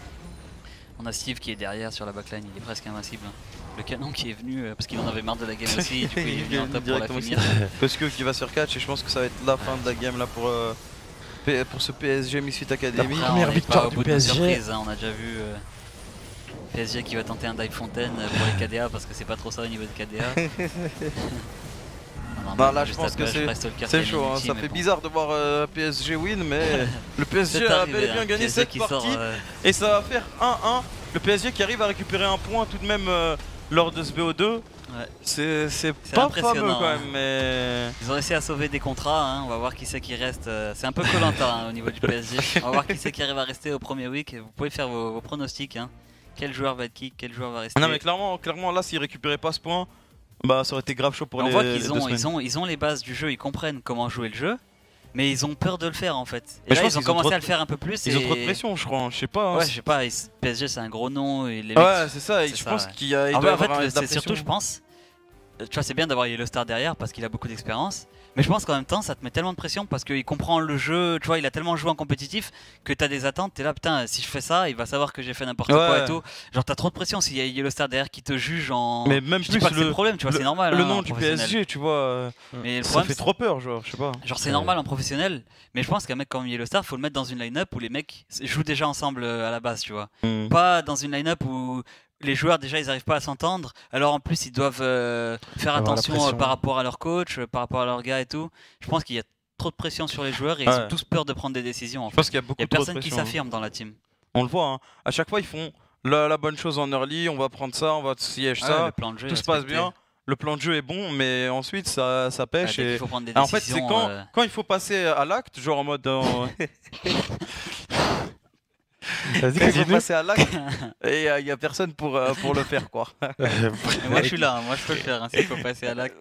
S2: On a Steve qui est derrière sur la backline, il est presque invincible. hein. Le canon qui est venu euh, parce qu'il en avait marre de la game aussi. Du coup, il est venu en top pour la
S3: Directement
S2: finir.
S3: Kosku qui va sur catch et je pense que ça va être la fin de la game là pour, euh, P- pour ce P S G Misfit Academy.
S1: La
S2: Après,
S1: première
S2: on est
S1: victoire
S2: pas au
S1: du
S2: bout de
S1: P
S2: nos
S1: S G.
S2: surprises, hein. On a déjà vu euh, P S G qui va tenter un dive fontaine euh, pour les K D A parce que c'est pas trop ça au niveau de K D A. Non,
S3: Bah,
S2: mais
S3: là,
S2: juste
S3: je pense
S2: à
S3: que
S2: push,
S3: c'est-
S2: reste Stalker qui
S3: C'est
S2: a
S3: chaud,
S2: mis
S3: hein,
S2: l'ulti,
S3: ça
S2: mais
S3: fait
S2: bon.
S3: bizarre de voir euh, P S G win mais le P S G
S2: C'est
S3: a
S2: arrivé,
S3: bel et bien
S2: hein.
S3: gagné
S2: P S G
S3: cette
S2: qui sort,
S3: partie
S2: euh,
S3: et ça va faire un un. Le P S G qui arrive à récupérer un point tout de même euh, lors de ce B O deux.
S2: Ouais.
S3: C'est c'est
S2: C'est
S3: pas
S2: impressionnant,
S3: fameux quand
S2: hein.
S3: même mais...
S2: Ils ont réussi à sauver des contrats, hein. On va voir qui c'est qui reste. euh, C'est un peu Koh-Lanta hein, au niveau du P S G. On va voir qui c'est qui arrive à rester au premier week. Vous pouvez faire vos, vos pronostics. Hein. Quel joueur va être kick, quel joueur va rester.
S3: Non mais clairement, clairement là s'ils récupéraient pas ce point, bah ça aurait été grave chaud pour
S2: on
S3: les,
S2: voit
S3: les
S2: qu'ils
S3: deux
S2: ont,
S3: semaines.
S2: ils ont, ils ont les bases du jeu, ils comprennent comment jouer le jeu, mais ils ont peur de le faire en fait. Et
S3: Mais je
S2: là
S3: pense
S2: ils ont
S3: qu'ils ont
S2: commencé
S3: trop de-
S2: à le faire un peu plus.
S3: Ils
S2: et...
S3: ont trop de pression je crois, je sais pas. hein.
S2: Ouais, je sais pas, ils- P S G c'est un gros nom et les mecs.
S3: Ouais c'est ça, et
S2: c'est
S3: je
S2: ça,
S3: pense
S2: ouais.
S3: qu'il y a... il
S2: En
S3: doit
S2: fait,
S3: y avoir
S2: en
S3: un-
S2: fait,
S3: de la
S2: c'est surtout, je
S3: pression.
S2: pense, euh, tu vois, c'est bien d'avoir Yellowstar derrière parce qu'il a beaucoup d'expérience. Mais je pense qu'en même temps, ça te met tellement de pression parce qu'il comprend le jeu. Tu vois, il a tellement joué en compétitif que t'as des attentes. T'es là, putain, si je fais ça, il va savoir que j'ai fait n'importe quoi
S3: Ouais.
S2: et tout. Genre, t'as trop de pression s'il y a Yellowstar derrière qui te juge en.
S3: Mais même
S2: je dis
S3: plus
S2: pas que c'est
S3: le,
S2: le problème, tu vois,
S3: le-
S2: c'est normal.
S3: le
S2: hein,
S3: nom
S2: en
S3: du P
S2: professionnel.
S3: S G tu vois, euh,
S2: Mais le
S3: ça
S2: problème,
S3: fait trop peur genre, je sais pas.
S2: Genre c'est
S1: Ouais.
S2: normal en professionnel, mais je pense qu'un mec comme Yellowstar, faut le mettre dans une line-up où les mecs jouent déjà ensemble euh, à la base, tu vois.
S3: Mm.
S2: Pas dans une line-up où les joueurs déjà ils arrivent pas à s'entendre, alors en plus ils doivent euh, faire
S1: Avoir la
S2: attention euh,
S1: pression.
S2: par rapport à leur coach, euh, par rapport à leur gars et tout. Je pense qu'il y a trop de pression sur les joueurs et ils
S3: Ouais.
S2: ont tous peur de prendre des décisions. En
S3: Je
S2: fait.
S3: pense qu'il y a beaucoup
S2: Il y a
S3: trop de
S2: personne qui
S3: pression, hein.
S2: s'affirme dans la team.
S3: On le voit, hein. À chaque fois ils font la, la bonne chose en early, on va prendre ça, on va siège
S2: Ouais,
S3: ça,
S2: le plan de jeu
S3: tout
S2: est
S3: se passe
S2: respecté.
S3: bien, le plan de jeu est bon, mais ensuite ça, ça
S2: Ah,
S3: pêche.
S2: dès qu'il
S3: Et...
S2: faut prendre des
S3: Ah, en fait, c'est
S2: décisions.
S3: quand,
S2: euh,
S3: quand il faut passer à l'acte, genre en mode. euh,
S1: Vas-y,
S3: quand il faut
S1: continue.
S3: passer à l'acte, et il n'y a personne pour, euh, pour le faire, quoi.
S2: mais moi je suis là, hein, moi je peux le faire hein, s'il faut passer à l'acte.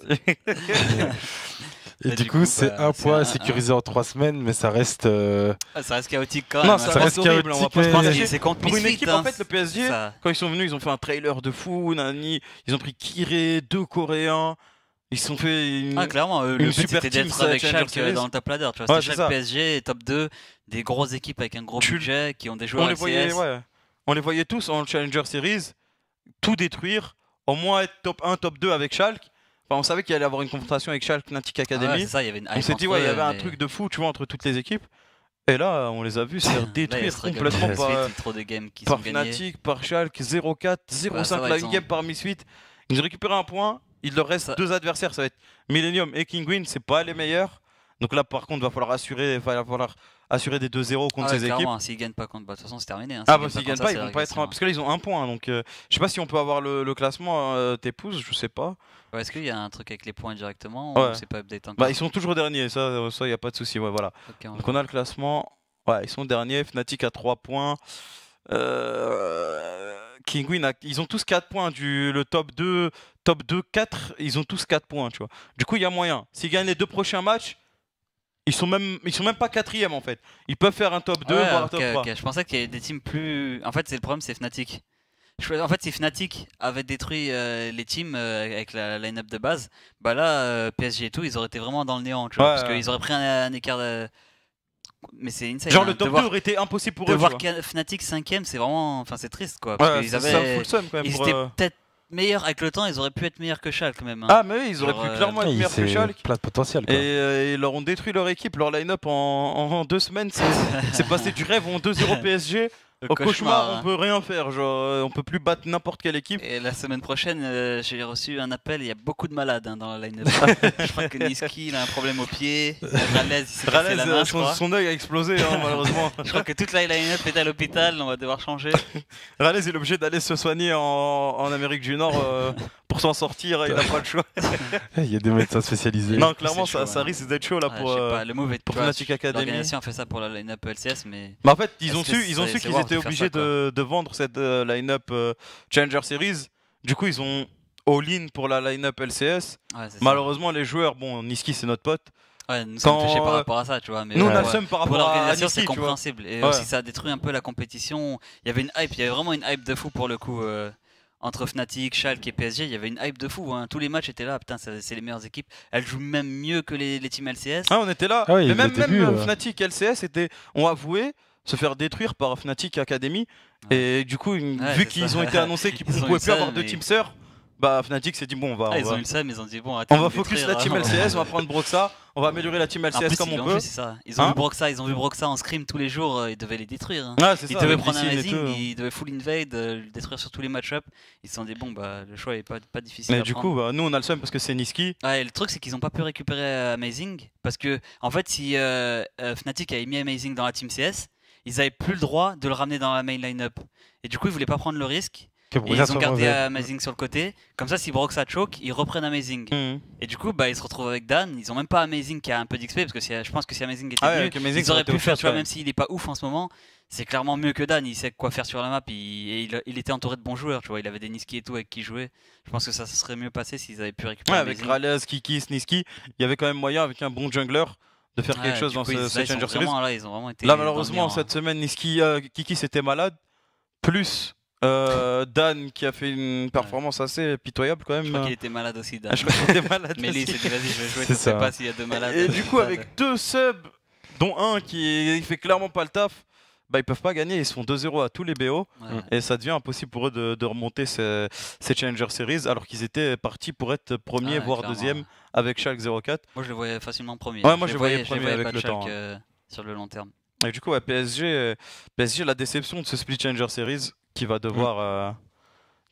S1: Et
S2: Et
S1: du
S2: du
S1: coup,
S2: coup,
S1: c'est
S2: bah,
S1: un
S2: c'est
S1: point
S2: un-
S1: sécurisé en trois semaines, mais ça reste. euh,
S2: Ah, ça reste chaotique quand
S3: Non,
S2: même.
S3: ça,
S1: ça
S2: hein.
S1: reste
S3: reste horrible, on va
S1: chaotique,
S3: pas se
S1: mais-
S2: Je pense
S3: cacher.
S2: que c'est contre
S3: Pour une
S2: Misfit,
S3: équipe,
S2: hein,
S3: en fait, le P S G,
S2: ça-
S3: quand ils sont venus, ils ont fait un trailer de fou, nani, ils ont pris Kiré, deux Coréens, ils se sont fait une...
S2: Ah, clairement, euh,
S3: une
S2: le but
S3: super
S2: c'était
S3: team,
S2: d'être
S3: ça,
S2: avec
S3: Challenger
S2: Schalke euh,
S3: Series.
S2: dans le top ladder. Tu vois,
S3: Ouais,
S2: c'était
S3: c'est
S2: Schalke
S3: ça.
S2: P S G, top deux, des grosses équipes avec un gros
S3: Tu-
S2: budget qui ont des
S3: on
S2: joueurs
S3: les
S2: L C
S3: voyait,
S2: S.
S3: ouais. On les voyait tous en Challenger Series, tout détruire, au moins être top un, top deux avec Schalke. Enfin, on savait qu'il allait y avoir une confrontation avec Schalke, Fnatic
S2: Ah
S3: Academy.
S2: ouais, c'est ça, il y avait une
S3: On
S2: hype
S3: s'est dit,
S2: entre
S3: ouais, il y
S2: eux,
S3: avait un
S2: mais-
S3: truc de fou, tu vois, entre toutes les équipes. Et là, on les a vus se faire
S2: Là, ils
S3: détruire
S2: se régalent.
S3: complètement
S2: Misfit,
S3: par,
S2: il y a trop de games qui
S3: par
S2: sont gagnés.
S3: Fnatic, par Schalke, zéro quatre, zéro cinq
S2: Ouais, ça va,
S3: la
S2: ils ont-
S3: game par Misfit. Ils ont récupéré un point, il leur reste
S2: Ça-
S3: deux adversaires, ça va être Millennium et Kinguin, c'est pas les meilleurs. Donc là, par contre, va falloir assurer, va falloir assurer des deux zéro contre
S2: Ah ouais,
S3: ces équipes.
S2: clairement, s'ils gagnent pas contre, bah, de toute façon c'est terminé. Hein.
S3: Ah
S2: S'ils
S3: bah s'ils
S2: contre
S3: gagnent
S2: ça,
S3: pas,
S2: c'est
S3: ils
S2: la
S3: vont pas être
S2: régression.
S3: un... Parce que là, ils ont un point, donc euh, je sais pas si on peut avoir le, le classement, euh, tes pouces, je sais pas.
S2: Ouais, est-ce qu'il y a un truc avec les points directement
S3: Ouais.
S2: ou c'est pas update encore?
S3: Bah ils sont toujours derniers, ça, ça y a pas de souci, ouais, voilà.
S2: Ok, on va
S3: Donc on a le classement, ouais, ils sont derniers, Fnatic a trois points. Euh... Kinguin, a... ils ont tous quatre points, du... le top deux, top deux, quatre, ils ont tous quatre points, tu vois. Du coup, il y a moyen. S'ils gagnent les deux prochains matchs, ils sont même, ils sont même pas quatrième en fait. Ils peuvent faire un top deux,
S2: Ouais,
S3: voire un
S2: ok,
S3: top trois.
S2: ok. Je pensais qu'il y avait des teams plus. En fait, c'est le problème, c'est Fnatic. Je- En fait, si Fnatic avait détruit euh, les teams euh, avec la line-up de base, bah là, euh, P S G et tout, ils auraient été vraiment dans le néant, tu vois,
S3: Ouais,
S2: parce
S3: ouais.
S2: qu'ils auraient pris un, un écart. de- Mais c'est insane.
S3: Genre
S2: hein,
S3: le
S2: de
S3: top
S2: voir-
S3: deux aurait été impossible pour
S2: de
S3: eux. tu
S2: voir
S3: vois.
S2: qu'un Fnatic cinquième, c'est vraiment. Enfin, c'est triste, quoi. Parce
S3: Ouais,
S2: qu'ils
S3: c'est
S2: avaient.
S3: ça me fout le seum quand même.
S2: Ils
S3: pour,
S2: étaient
S3: euh,
S2: peut-être meilleurs avec le temps, ils auraient pu être meilleurs que Schalke même. hein.
S3: Ah mais oui, ils auraient
S2: Genre,
S3: pu
S2: euh,
S3: clairement être
S1: ouais,
S3: meilleurs que
S1: c'est
S3: Schalke.
S1: plein de potentiel.
S3: Et
S1: Quoi.
S3: euh, ils leur ont détruit leur équipe, leur line-up en, en deux semaines. C'est c'est passé du rêve en deux zéro P S G
S2: Le
S3: au cauchemar.
S2: hein.
S3: On peut rien faire. Genre, euh, on peut plus battre n'importe quelle équipe.
S2: Et la semaine prochaine, euh, j'ai reçu un appel. Il y a beaucoup de malades hein, dans la line-up. Je crois que Niski, il a un problème au pied. Ralez, il s'est cassé
S3: Ralez,
S2: la main,
S3: euh,
S2: je
S3: son,
S2: crois.
S3: son œil a explosé hein, malheureusement.
S2: Je crois que toute la line-up est à l'hôpital. On va devoir changer.
S3: Ralez il est obligé d'aller se soigner en, en Amérique du Nord euh, pour s'en sortir. Il a pas le choix.
S1: Il y a des médecins spécialisés.
S3: Non, clairement,
S2: c'est chaud,
S3: ça, ça
S2: hein.
S3: risque d'être chaud là
S2: Ouais,
S3: pour.
S2: je sais
S3: euh,
S2: pas, le move est
S3: pour
S2: tu vois,
S3: Fnatic Academy.
S2: L'organisation a fait ça pour la line-up L C S, mais
S3: Bah en fait, ils
S2: Est-ce
S3: ont
S2: que
S3: su, ils ont
S2: c'est-
S3: su
S2: c'est
S3: qu'ils
S2: World
S3: étaient
S2: de faire
S3: obligés
S2: ça, quoi.
S3: de, de vendre cette euh, line-up euh, Challenger Series. Du coup, ils ont all-in pour la line-up L C S.
S2: ouais, c'est ça.
S3: Malheureusement, les joueurs, bon, Niski c'est notre pote.
S2: Ouais, nous sommes
S3: quand,
S2: touchés par
S3: euh,
S2: rapport à ça, tu vois. Mais
S3: Nous, on
S2: ouais,
S3: a le
S2: ouais.
S3: seum par
S2: Pour
S3: rapport à
S2: l'organisation,
S3: Niski,
S2: c'est
S3: tu vois.
S2: compréhensible. Et
S3: Ouais.
S2: aussi, ça a détruit un peu la compétition. Il y avait une hype, il y avait vraiment une hype de fou pour le coup. euh, Entre Fnatic, Schalke et P S G, il y avait une hype de fou. hein. Tous les matchs étaient là. Putain, c'est c'est les meilleures équipes. Elles jouent même mieux que les, les teams L C S.
S3: Ah, on était là.
S1: Ah oui,
S3: Mais
S1: dès
S3: même,
S1: le
S3: même
S1: début,
S3: euh,
S1: ouais.
S3: Fnatic L C S était, ont avoué se faire détruire par Fnatic Academy. Et du coup, une-
S2: Ouais,
S3: vu
S2: c'est
S3: qu'ils
S2: ça.
S3: ont été annoncés qu'ils
S2: Ils
S3: ne
S2: ont
S3: pouvaient
S2: eu
S3: plus
S2: ça,
S3: avoir deux
S2: mais-
S3: team sœurs, bah Fnatic s'est dit bon, on va,
S2: Ah,
S3: on
S2: ils
S3: va,
S2: ont eu le seum, ils ont dit bon, arrêtez
S3: on
S2: de
S3: va
S2: nous
S3: focus
S2: détruire,
S3: la team
S2: hein.
S3: L C S, on va prendre Broxa, on va améliorer la team
S2: En
S3: L C S
S2: plus,
S3: comme
S2: ils
S3: on
S2: l'ont
S3: peut.
S2: vu, c'est ça. Ils ont
S3: Hein
S2: vu Broxa, ils ont vu Broxa en scrim tous les jours. euh, Ils devaient les détruire. hein.
S3: Ah, c'est
S2: Ils
S3: ça,
S2: devaient
S3: avec
S2: prendre un
S3: Lee Sin et
S2: Amazing,
S3: tout.
S2: ils devaient full invade, euh, le détruire sur tous les match-up. Ils se sont dit bon, bah le choix est pas, pas difficile.
S3: Mais
S2: à
S3: du
S2: prendre.
S3: coup, bah, nous on a le seum parce que c'est Niski.
S2: Ouais, le truc c'est qu'ils ont pas pu récupérer euh, Amazing parce que en fait si euh, euh, Fnatic avait mis Amazing dans la team C S, ils avaient plus le droit de le ramener dans la main line-up. Et du coup ils voulaient pas prendre le risque.
S1: Que
S2: Et
S1: Broxa
S2: ils ont
S1: soit
S2: gardé
S1: mauvais.
S2: Amazing sur le côté. Comme ça si Broxa choke, ils reprennent Amazing.
S3: Mhm.
S2: Et du coup bah ils se retrouvent avec Dan. Ils ont même pas Amazing qui a un peu d'X P parce que si, je pense que si Amazing était
S3: Ah ouais,
S2: venu,
S3: avec Amazing,
S2: ils
S3: ça
S2: auraient
S3: aurait été
S2: pu
S3: autre
S2: faire,
S3: chose,
S2: tu vois,
S3: quand
S2: même
S3: même.
S2: s'il est pas ouf en ce moment, c'est clairement mieux que Dan. Il sait quoi faire sur la map. Il, et il, il était entouré de bons joueurs, tu vois. Il avait des Niski et tout avec qui jouer. Je pense que ça se serait mieux passé s'ils avaient pu récupérer
S3: Ouais, avec
S2: Amazing.
S3: Ralez, Kiki, Niski, il y avait quand même moyen avec un bon jungler de faire quelque
S2: Ouais,
S3: chose
S2: du
S3: dans
S2: coup,
S3: ce,
S2: ils-
S3: ce
S2: là, ils sont
S3: Challenger Series.
S2: vraiment- là, ils ont vraiment été
S3: Là,
S2: dans le
S3: malheureusement,
S2: néant,
S3: cette
S2: hein.
S3: semaine, Niski, euh, Kiki s'était malade, plus euh, Dan qui a fait une performance assez pitoyable quand
S2: Je
S3: même.
S2: crois qu'il était malade aussi, Dan.
S3: Ah, je crois qu'il était malade.
S2: Mais lui, il
S3: aussi.
S2: s'est dit, vas-y, je vais jouer,
S1: C'est
S2: je sais
S1: ça.
S2: pas s'il y a deux malades.
S3: Et du coup, avec deux subs, dont un qui il fait clairement pas le taf, bah ils peuvent pas gagner. Ils se font deux zéro à tous les B O.
S2: Ouais.
S3: Et ça devient impossible pour eux de, de remonter ces, ces Challenger Series alors qu'ils étaient partis pour être premier,
S2: Ouais,
S3: voire
S2: clairement.
S3: deuxième avec Schalke zéro quatre.
S2: Moi, je le voyais facilement premier.
S3: Ouais, moi, je
S2: les
S3: le voyais
S2: je les
S3: premier
S2: voyais
S3: avec
S2: pas de
S3: le
S2: Schalke,
S3: temps, hein.
S2: euh, sur le long terme.
S3: Et du coup, ouais, P S G, euh, P S G, la déception de ce split Challenger Series qui va devoir, euh,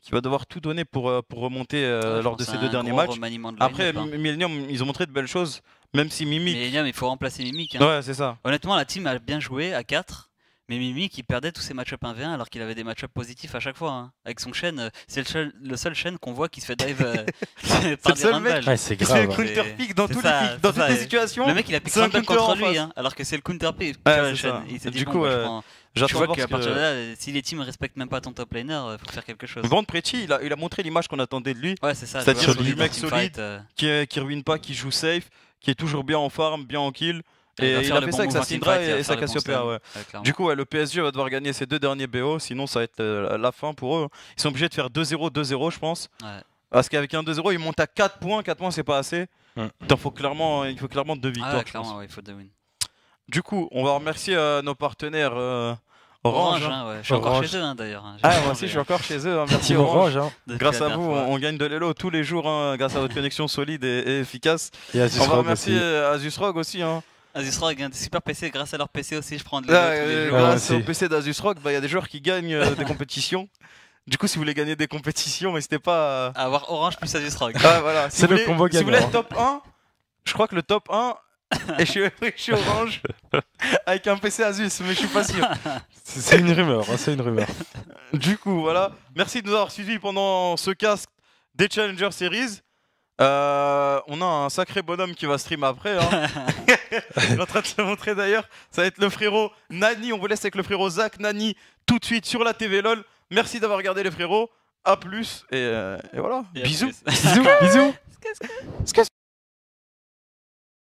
S3: qui va devoir tout donner pour, euh, pour remonter euh,
S2: Ouais, je
S3: lors de
S2: pense
S3: ces
S2: à
S3: deux
S2: un
S3: derniers
S2: gros
S3: matchs.
S2: remaniement de
S3: Après,
S2: line-up, hein.
S3: M- Millennium, ils ont montré de belles choses, même si Mimic.
S2: Millennium, il faut remplacer Mimic. Hein.
S3: Ouais, c'est ça.
S2: Honnêtement, la team a bien joué à quatre. Mais Mimic, il perdait tous ses match-up un v un alors qu'il avait des match-up positifs à chaque fois. Hein. Avec son chaîne, euh, c'est le seul, le seul chaîne qu'on voit qui se fait dive euh, par
S3: le
S2: des
S3: seul
S2: rumbles.
S3: mec.
S1: Ouais, c'est
S3: Il se fait
S1: grave.
S3: counter pick dans,
S2: C'est
S3: tous
S2: ça,
S3: les pics, dans
S2: c'est
S3: toutes
S2: ça,
S3: les
S2: et
S3: situations.
S2: Le mec, il a pick
S3: c'est un
S2: rumble
S3: counter en
S2: contre lui,
S3: face.
S2: hein, alors que c'est le counter pick.
S3: Ouais,
S2: tu vois,
S3: c'est
S2: chaîne.
S3: ça.
S2: Il s'est
S3: Du
S2: dit,
S3: coup,
S2: bon, bah, je
S3: euh,
S2: prends-
S3: J'attends
S2: tu
S3: de
S2: vois
S3: voir
S2: qu'à
S3: ce
S2: partir de
S3: que...
S2: là, euh, si les teams respectent même pas ton top laner, il faut faire quelque chose.
S3: Van Pretty, il a, il a montré l'image qu'on attendait de lui,
S2: Ouais, c'est ça.
S3: C'est-à-dire
S2: joueur
S3: du
S2: solide
S3: mec
S2: en
S3: solide.
S2: teamfight, euh,
S3: qui, est- qui ruine pas, qui joue safe, qui est toujours bien en farm, bien en kill.
S2: il
S3: Et
S2: va
S3: il
S2: faire
S3: a
S2: le
S3: fait
S2: bon
S3: ça avec
S2: move
S3: sa
S2: en
S3: Syndra
S2: teamfight, il va
S3: et
S2: faire
S3: sa
S2: le bon
S3: Cassiopeia.
S2: stun.
S3: Ouais.
S2: Ouais, clairement.
S3: Du coup, ouais, le P S G va devoir gagner ses deux derniers B O, sinon ça va être euh, la fin pour eux. Ils sont obligés de faire deux zéro, deux zéro, je pense.
S2: Ouais.
S3: Parce qu'avec un deux zéro, ils montent à quatre points. quatre points, c'est pas assez.
S1: Mm.
S3: Il faut clairement, il faut clairement deux
S2: Ah
S3: victoires.
S2: ouais,
S3: je pense.
S2: clairement, ouais, il faut deux wins.
S3: Du coup, on va remercier euh, nos partenaires euh,
S2: Orange,
S3: Orange. hein.
S2: hein, ouais. Je suis encore
S1: Orange.
S2: chez eux hein, d'ailleurs. hein. J'ai
S3: Ah,
S2: pas
S3: moi
S2: changé,
S3: aussi, je suis
S2: hein,
S3: encore chez eux. hein. Merci
S1: Team
S3: Orange.
S1: Orange, hein.
S2: depuis
S3: Grâce
S2: la
S3: à vous,
S2: dernière fois.
S3: on, on gagne de l'élo tous les jours, hein, grâce à votre connexion solide et, et efficace.
S1: Et Asus
S3: On va
S1: Rogue
S3: remercier
S1: aussi.
S3: euh, Asus Rogue aussi. Hein.
S2: Asus Rogue, un super P C. Grâce à leur P C aussi, je prends de
S3: Là,
S2: l'élo tous les
S3: euh,
S2: jours.
S1: Ouais,
S3: grâce
S1: aussi.
S3: au P C d'Asus Rogue, bah, il y a des joueurs qui gagnent euh, des compétitions. Du coup, si vous voulez gagner des compétitions, n'hésitez pas à...
S2: Avoir Orange plus Asus Rogue.
S3: Ah, voilà. Si
S1: C'est
S3: vous
S1: le
S3: voulez-
S1: combo
S3: Si vous voulez
S1: gagnant.
S3: être top un, je crois que le top un est chez, chez Orange avec un P C Asus, mais je suis pas sûr.
S1: C'est c'est une rumeur, hein, c'est une rumeur.
S3: Du coup, voilà. Merci de nous avoir suivis pendant ce casque des Challenger Series. Euh, on a un sacré bonhomme qui va stream après. Hein. Il est en train de se montrer d'ailleurs. Ça va être le frérot Nani. On vous laisse avec le frérot Zach Nani tout de suite sur la T V LOL. Merci d'avoir regardé les frérots. A plus. Et, euh, et voilà.
S2: Et à
S3: Bisous.
S2: plus.
S1: Bisous, bisous.
S3: Qu'est-ce que